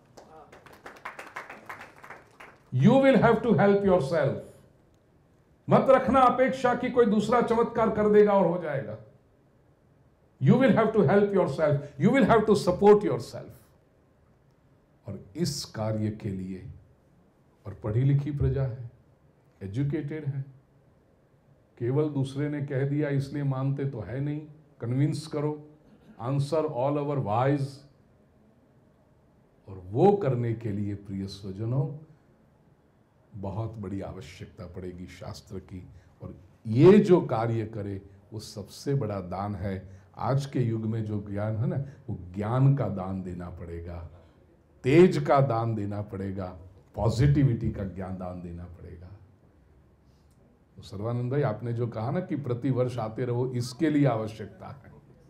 Speaker 3: You will have to help your सेल्फ। मत रखना अपेक्षा कि कोई दूसरा चमत्कार कर देगा और हो जाएगा। You will have to help yourself. You will have to support yourself. और इस कार्य के लिए, और पढ़ी लिखी प्रजा है, एजुकेटेड है, केवल दूसरे ने कह दिया इसलिए मानते तो है नहीं, कन्विंस करो, आंसर ऑल अवर वाइज। और वो करने के लिए प्रिय स्वजनों, बहुत बड़ी आवश्यकता पड़ेगी शास्त्र की, और ये जो कार्य करे वो सबसे बड़ा दान है। आज के युग में जो ज्ञान है ना, वो ज्ञान का दान देना पड़ेगा, तेज का दान देना पड़ेगा, पॉजिटिविटी का ज्ञान दान देना पड़ेगा। तो सर्वानंद भाई, आपने जो कहा ना कि प्रति वर्ष आते रहो, इसके लिए आवश्यकता है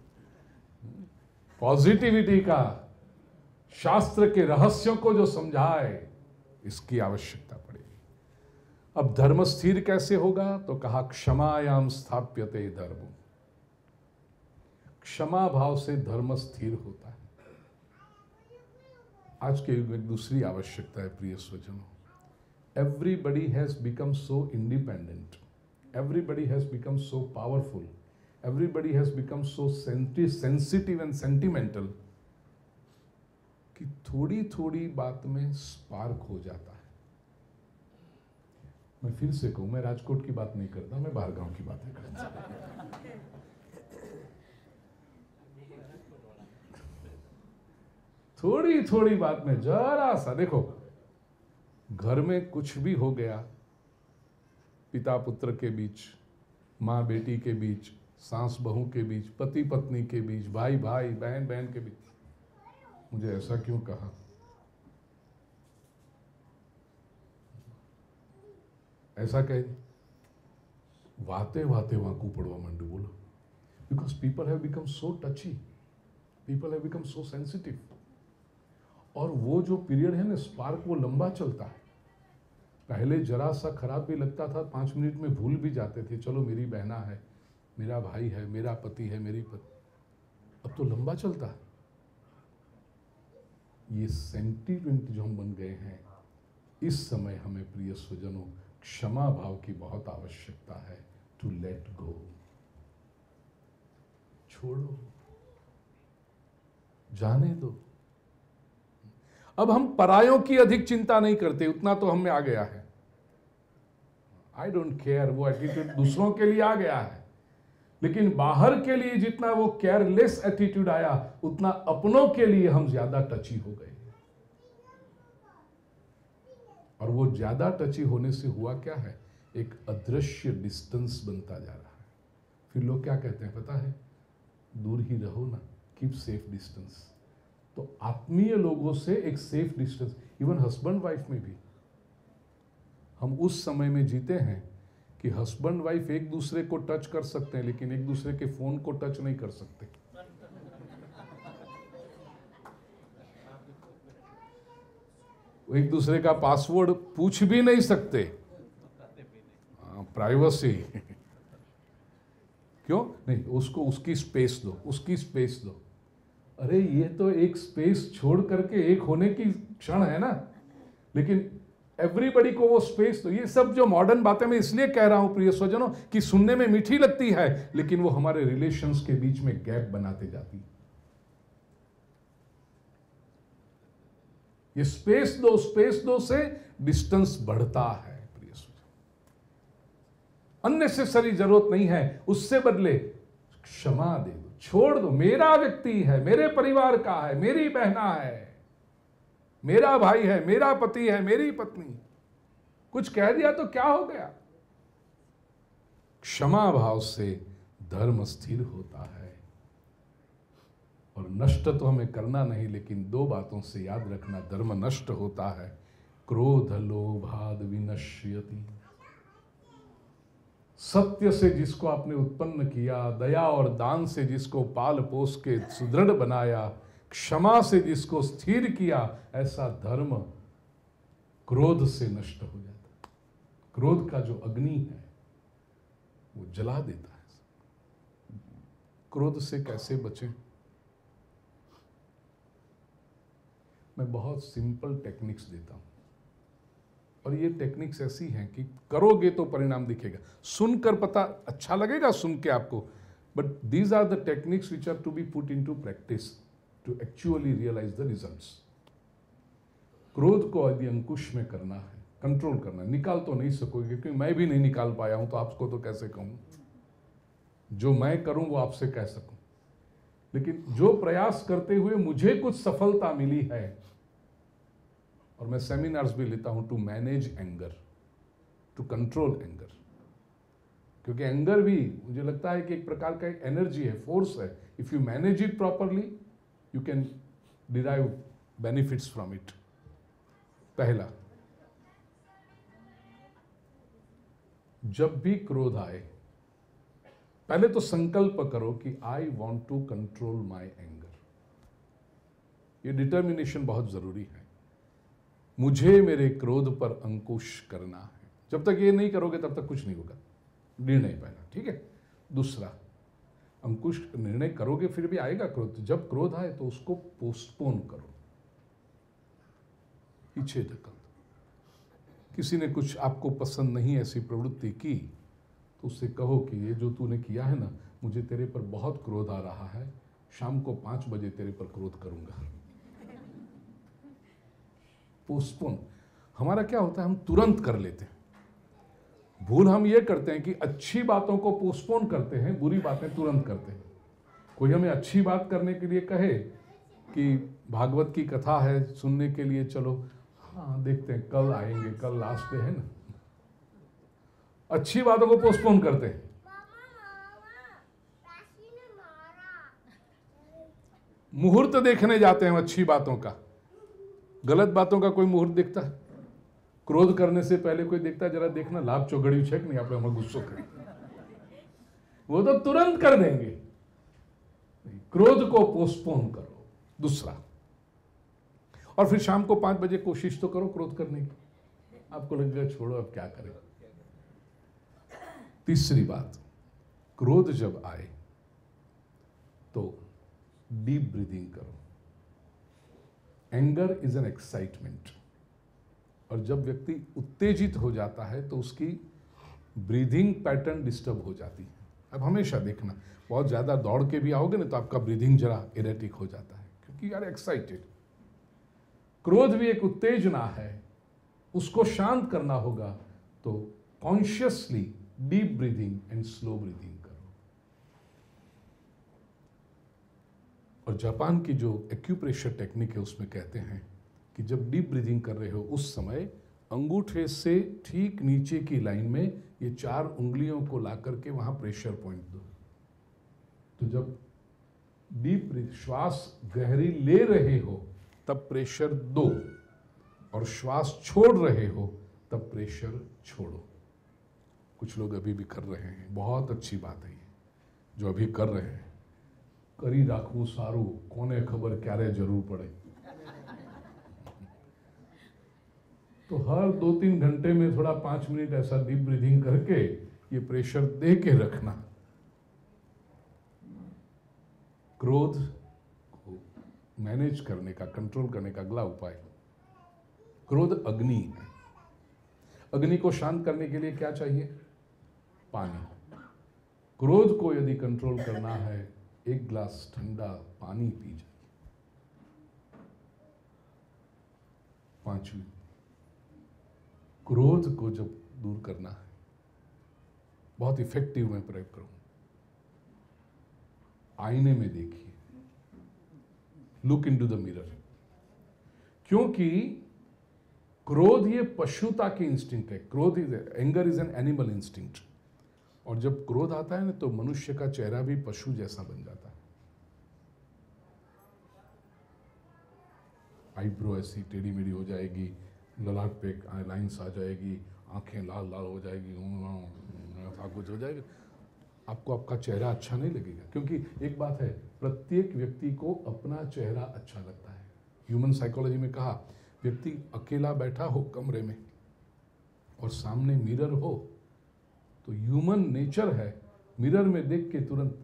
Speaker 3: पॉजिटिविटी का, शास्त्र के रहस्यों को जो समझाए, इसकी आवश्यकता पड़ेगी। अब धर्म स्थिर कैसे होगा? तो कहा क्षमायाम स्थाप्यते धर्म। क्षमा भाव से धर्म स्थिर होता है। आज के युग में दूसरी आवश्यकता है प्रिय स्वजनों, everybody has become so independent, everybody has become so powerful, everybody has become so sensitive and sentimental कि थोड़ी थोड़ी बात में स्पार्क हो जाता है। मैं फिर से कहूं, मैं राजकोट की बात नहीं करता, मैं बाहर गांव की बातें करता हूं। थोड़ी थोड़ी बात में जरा सा, देखो घर में कुछ भी हो गया, पिता पुत्र के बीच, माँ बेटी के बीच, सास बहू के बीच, पति पत्नी के बीच, भाई भाई, बहन बहन के बीच, मुझे ऐसा क्यों कहा? ऐसा कहे वाते वाते वाकू पड़वा मंडू बोलो, because people have become so touchy, people have become so sensitive. और वो जो पीरियड है ना, स्पार्क, वो लंबा चलता है। पहले जरा सा खराब भी लगता था, पांच मिनट में भूल भी जाते थे, चलो मेरी बहना है, मेरा भाई है, मेरा पति है, मेरी पत्नी। अब तो लंबा चलता है। ये सेंटिमेंट जो हम बन गए हैं, इस समय हमें प्रिय स्वजनों क्षमा भाव की बहुत आवश्यकता है। टू लेट गो, छोड़ो, जाने दो। अब हम परायों की अधिक चिंता नहीं करते, उतना तो हमें आ गया है। आई डोंट केयर, वो एटीट्यूड दूसरों के लिए आ गया है, लेकिन बाहर के लिए जितना वो केयरलेस एटीट्यूड आया, उतना अपनों के लिए हम ज्यादा टची हो गए। और वो ज्यादा टची होने से हुआ क्या है, एक अदृश्य डिस्टेंस बनता जा रहा है। फिर लोग क्या कहते हैं पता है, दूर ही रहो ना, कीप सेफ डिस्टेंस। तो आत्मीय लोगों से एक safe distance, even husband wife में भी हम उस समय में जीते हैं कि हस्बैंड वाइफ एक दूसरे को टच कर सकते हैं, लेकिन एक दूसरे के फोन को टच नहीं कर सकते। एक दूसरे का पासवर्ड पूछ भी नहीं सकते, प्राइवेसी। क्यों नहीं? उसको उसकी स्पेस दो, उसकी स्पेस दो। अरे ये तो एक स्पेस छोड़ करके एक होने की क्षण है ना, लेकिन एवरीबडी को वो स्पेस दो। ये सब जो मॉडर्न बातें मैं इसलिए कह रहा हूं प्रिय स्वजनों कि सुनने में मीठी लगती है, लेकिन वो हमारे रिलेशंस के बीच में गैप बनाते जाती है। ये स्पेस दो, स्पेस दो से डिस्टेंस बढ़ता है प्रिय स्वजन। अननेसेसरी जरूरत नहीं है, उससे बदले क्षमा दे दो, छोड़ दो। मेरा व्यक्ति है, मेरे परिवार का है, मेरी बहना है, मेरा भाई है, मेरा पति है, मेरी पत्नी। कुछ कह दिया तो क्या हो गया? क्षमा भाव से धर्म स्थिर होता है। और नष्ट तो हमें करना नहीं, लेकिन दो बातों से याद रखना धर्म नष्ट होता है। क्रोध लोभाद विनश्यति। सत्य से जिसको आपने उत्पन्न किया, दया और दान से जिसको पाल पोस के सुदृढ़ बनाया, क्षमा से जिसको स्थिर किया, ऐसा धर्म क्रोध से नष्ट हो जाता है। क्रोध का जो अग्नि है वो जला देता है। क्रोध से कैसे बचें? मैं बहुत सिंपल टेक्निक्स देता हूं, और ये टेक्निक्स ऐसी हैं कि करोगे तो परिणाम दिखेगा। सुनकर पता अच्छा लगेगा सुन के आपको, but these are the techniques which are to be put into practice to actually realise the results. क्रोध को यदि अंकुश में करना है, कंट्रोल करना है, निकाल तो नहीं सकोगे, क्योंकि मैं भी नहीं निकाल पाया हूं, तो आपको तो कैसे कहूं? जो मैं करूं वो आपसे कह सकूं, लेकिन जो प्रयास करते हुए मुझे कुछ सफलता मिली है, और मैं सेमिनार्स भी लेता हूं to manage anger, to control anger, क्योंकि एंगर भी मुझे लगता है कि एक प्रकार का एक एनर्जी है, फोर्स है. If you manage it properly you can derive benefits from it. पहला, जब भी क्रोध आए पहले तो संकल्प करो कि I want to control my anger. ये डिटर्मिनेशन बहुत जरूरी है. मुझे मेरे क्रोध पर अंकुश करना है. जब तक ये नहीं करोगे तब तक कुछ नहीं होगा. निर्णय पहला, ठीक है. दूसरा, अंकुश निर्णय करोगे फिर भी आएगा क्रोध. जब क्रोध आए तो उसको पोस्टपोन करो, पीछे धकेल दो. किसी ने कुछ आपको पसंद नहीं ऐसी प्रवृत्ति की तो उससे कहो कि ये जो तूने किया है ना, मुझे तेरे पर बहुत क्रोध आ रहा है, शाम को पांच बजे तेरे पर क्रोध करूंगा. पोस्टपोन. हमारा क्या होता है, हम तुरंत कर लेते हैं. भूल हम ये करते हैं कि अच्छी बातों को पोस्टपोन करते हैं, बुरी बातें तुरंत करते हैं. कोई हमें अच्छी बात करने के लिए कहे कि भागवत की कथा है सुनने के लिए, चलो हाँ देखते हैं कल आएंगे, कल लास्ट डे है ना. अच्छी बातों को पोस्टपोन करते हैं. मुहूर्त देखने जाते हैं अच्छी बातों का, गलत बातों का कोई मुहूर्त देखता है? क्रोध करने से पहले कोई देखता है जरा देखना लाभ चौगड़ी छेक नहीं, आप हमें गुस्सो करें, वो तो तुरंत कर देंगे. क्रोध को पोस्टपोन करो. दूसरा, और फिर शाम को पांच बजे कोशिश तो करो क्रोध करने की. आपको लगेगा छोड़ो अब क्या करें. तीसरी बात, क्रोध जब आए तो डीप ब्रीदिंग करो. एंगर इज एन एक्साइटमेंट, और जब व्यक्ति उत्तेजित हो जाता है तो उसकी ब्रीदिंग पैटर्न डिस्टर्ब हो जाती है. अब हमेशा देखना, बहुत ज़्यादा दौड़ के भी आओगे ना तो आपका ब्रीदिंग जरा इरेटिक हो जाता है, क्योंकि यार एक्साइटेड. क्रोध भी एक उत्तेजना है, उसको शांत करना होगा तो consciously deep breathing and slow breathing करो. और जापान की जो एक्यूप्रेशर टेक्निक है उसमें कहते हैं कि जब डीप ब्रीदिंग कर रहे हो उस समय अंगूठे से ठीक नीचे की लाइन में ये चार उंगलियों को ला करके वहां प्रेशर पॉइंट दो. तो जब डीप श्वास गहरी ले रहे हो तब प्रेशर दो, और श्वास छोड़ रहे हो तब प्रेशर छोड़ो. कुछ लोग अभी भी कर रहे हैं, बहुत अच्छी बात है ये जो अभी कर रहे हैं. करी राखू सारू, कोने खबर क्यारे जरूर पड़े. तो हर दो तीन घंटे में थोड़ा पांच मिनट ऐसा डीप ब्रीदिंग करके ये प्रेशर दे के रखना. क्रोध को मैनेज करने का, कंट्रोल करने का अगला उपाय, क्रोध अग्नि है. अग्नि को शांत करने के लिए क्या चाहिए? पानी. क्रोध को यदि कंट्रोल करना है एक गिलास ठंडा पानी पी जाइए. पांचवी, क्रोध को जब दूर करना है, बहुत इफेक्टिव मैं प्रयोग करूं, आईने में देखिए, लुक इनटू द मिरर. क्योंकि क्रोध ये पशुता की इंस्टिंक्ट है. क्रोध is anger is an animal instinct, और जब क्रोध आता है ना तो मनुष्य का चेहरा भी पशु जैसा बन जाता है. आईब्रो ऐसी टेढ़ी मेढ़ी हो जाएगी, ललाट पे लाइन्स आ जाएगी, आंखें लाल लाल हो जाएगी, ऐसा कुछ हो जाएगा. आपको आपका चेहरा अच्छा नहीं लगेगा. क्योंकि एक बात है, प्रत्येक व्यक्ति को अपना चेहरा अच्छा लगता है. ह्यूमन साइकोलॉजी में कहा, व्यक्ति अकेला बैठा हो कमरे में और सामने मिरर हो तो ह्यूमन नेचर है मिरर में देख के तुरंत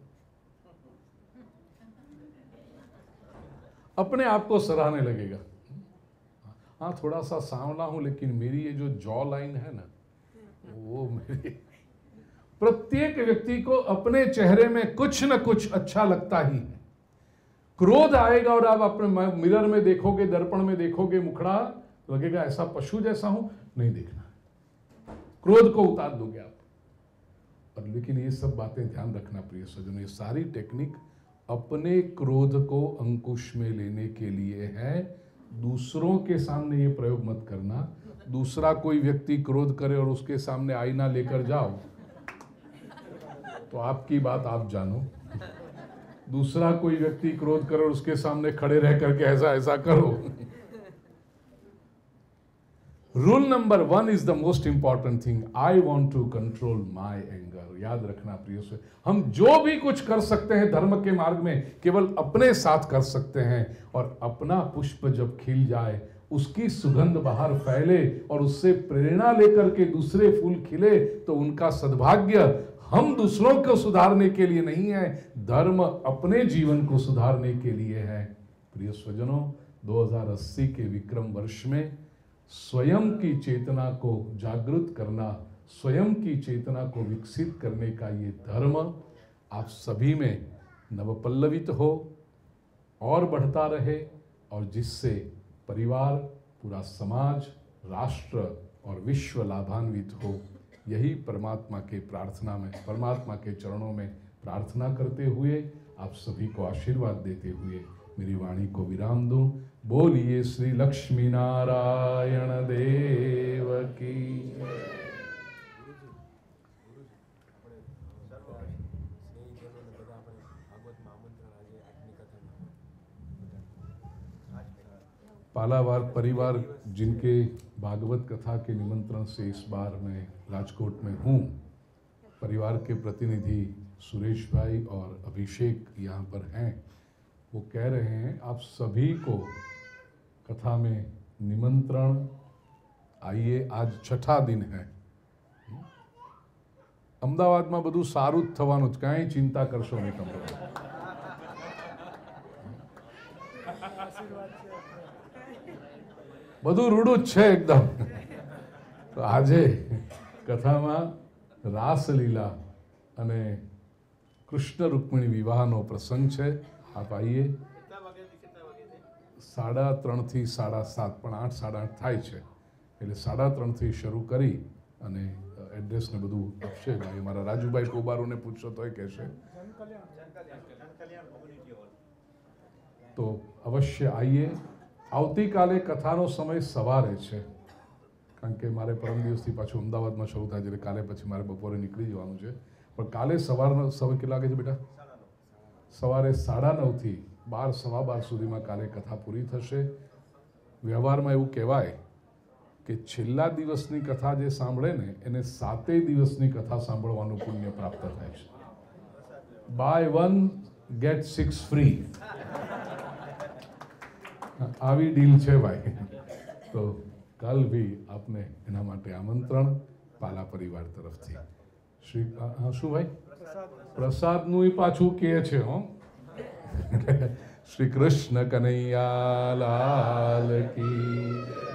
Speaker 3: अपने आप को सराहने लगेगा. हाँ थोड़ा सा सांवला हूं लेकिन मेरी ये जो जॉ लाइन है ना वो मेरी. प्रत्येक व्यक्ति को अपने चेहरे में कुछ न कुछ अच्छा लगता ही है. क्रोध आएगा और आप अपने मिरर में देखोगे, दर्पण में देखोगे मुखड़ा, लगेगा ऐसा पशु जैसा हूं, नहीं देखना. क्रोध को उतार दोगे आप. और लेकिन ये सब बातें ध्यान रखना प्रिय सज्जनों, ये सारी टेक्निक अपने क्रोध को अंकुश में लेने के लिए है. दूसरों के सामने ये प्रयोग मत करना. दूसरा कोई व्यक्ति क्रोध करे और उसके सामने आईना लेकर जाओ तो आपकी बात आप जानो। दूसरा कोई व्यक्ति क्रोध करे और उसके सामने खड़े रह करके ऐसा ऐसा करो। Rule number one is the most important thing, I want to control my anger. याद रखना प्रिय से, हम जो भी कुछ कर सकते हैं धर्म के मार्ग में केवल अपने साथ कर सकते हैं, और अपना पुष्प जब खिल जाए, उसकी सुगंध बाहर फैले और उससे प्रेरणा लेकर के दूसरे फूल खिले, तो उनका सद्भाग्य। हम दूसरों को सुधारने के लिए नहीं है, धर्म अपने जीवन को सुधारने के लिए है। प्रिय स्वजनों, दो हज़ार अस्सी के विक्रम वर्ष में स्वयं की चेतना को जागृत करना, स्वयं की चेतना को विकसित करने का ये धर्म आप सभी में नवपल्लवित हो और बढ़ता रहे, और जिससे परिवार, पूरा समाज, राष्ट्र और विश्व लाभान्वित हो। यही परमात्मा के प्रार्थना में, परमात्मा के चरणों में प्रार्थना करते हुए, आप सभी को आशीर्वाद देते हुए मेरी वाणी को विराम दूं। बोलिए श्री लक्ष्मी नारायण देव की। पालावार परिवार जिनके भागवत कथा के निमंत्रण से इस बार मैं राजकोट में हूँ, परिवार के प्रतिनिधि सुरेश भाई और अभिषेक यहाँ पर हैं। वो कह रहे हैं आप सभी को कथा में निमंत्रण, आइए, आज छठा दिन है। अमदावादમાં બધું સારું જ થવાનું જ, કાંઈ ચિંતા કરશો નહીં તમે। બધું રૂડું જ છે એકદમ। તો આજે કથામાં રાસલીલા અને કૃષ્ણ રૂક્મિણી વિવાહનો પ્રસંગ છે। આપ આવીએ। સાડા ત્રણથી સાડા સાત, પણ આઠ સાડા આઠ થાય છે, એટલે સાડા ત્રણથી શરૂ કરી અને એડ્રેસ ને બધું આપશે ભાઈ। મારા રાજુભાઈ પોબારોને પૂછશો તો એ કહેશે। તો અવશ્ય આવીએ। આવતીકાલે કથાનો સમય સવારે છે, કારણ કે મારે પરમ દિવસથી પાછું અમદાવાદમાં શરૂ થાય છે, એટલે કાલે પછી મારે બપોરે નીકળી જવાનું છે। પણ કાલે સવારનો સમય કેટલા વાગે છે બેટા? સવારે સાડા નવથી બાર સવા બાર સુધીમાં કાલે કથા પૂરી થશે। વ્યવહારમાં એવું કહેવાય કે છેલ્લા દિવસની કથા જે સાંભળે ને એને સાતેય દિવસની કથા સાંભળવાનું પુણ્ય પ્રાપ્ત થાય છે। Buy one get six free, આવી ડીલ છે ભાઈ। તો કાલ भी આપને એના માટે આમંત્રણ પાલા પરિવાર તરફથી। શ્રી હા શું ભાઈ, પ્રસાદનું પાછું કહે છે હો। શ્રી કૃષ્ણ કનૈયા લાલ કી।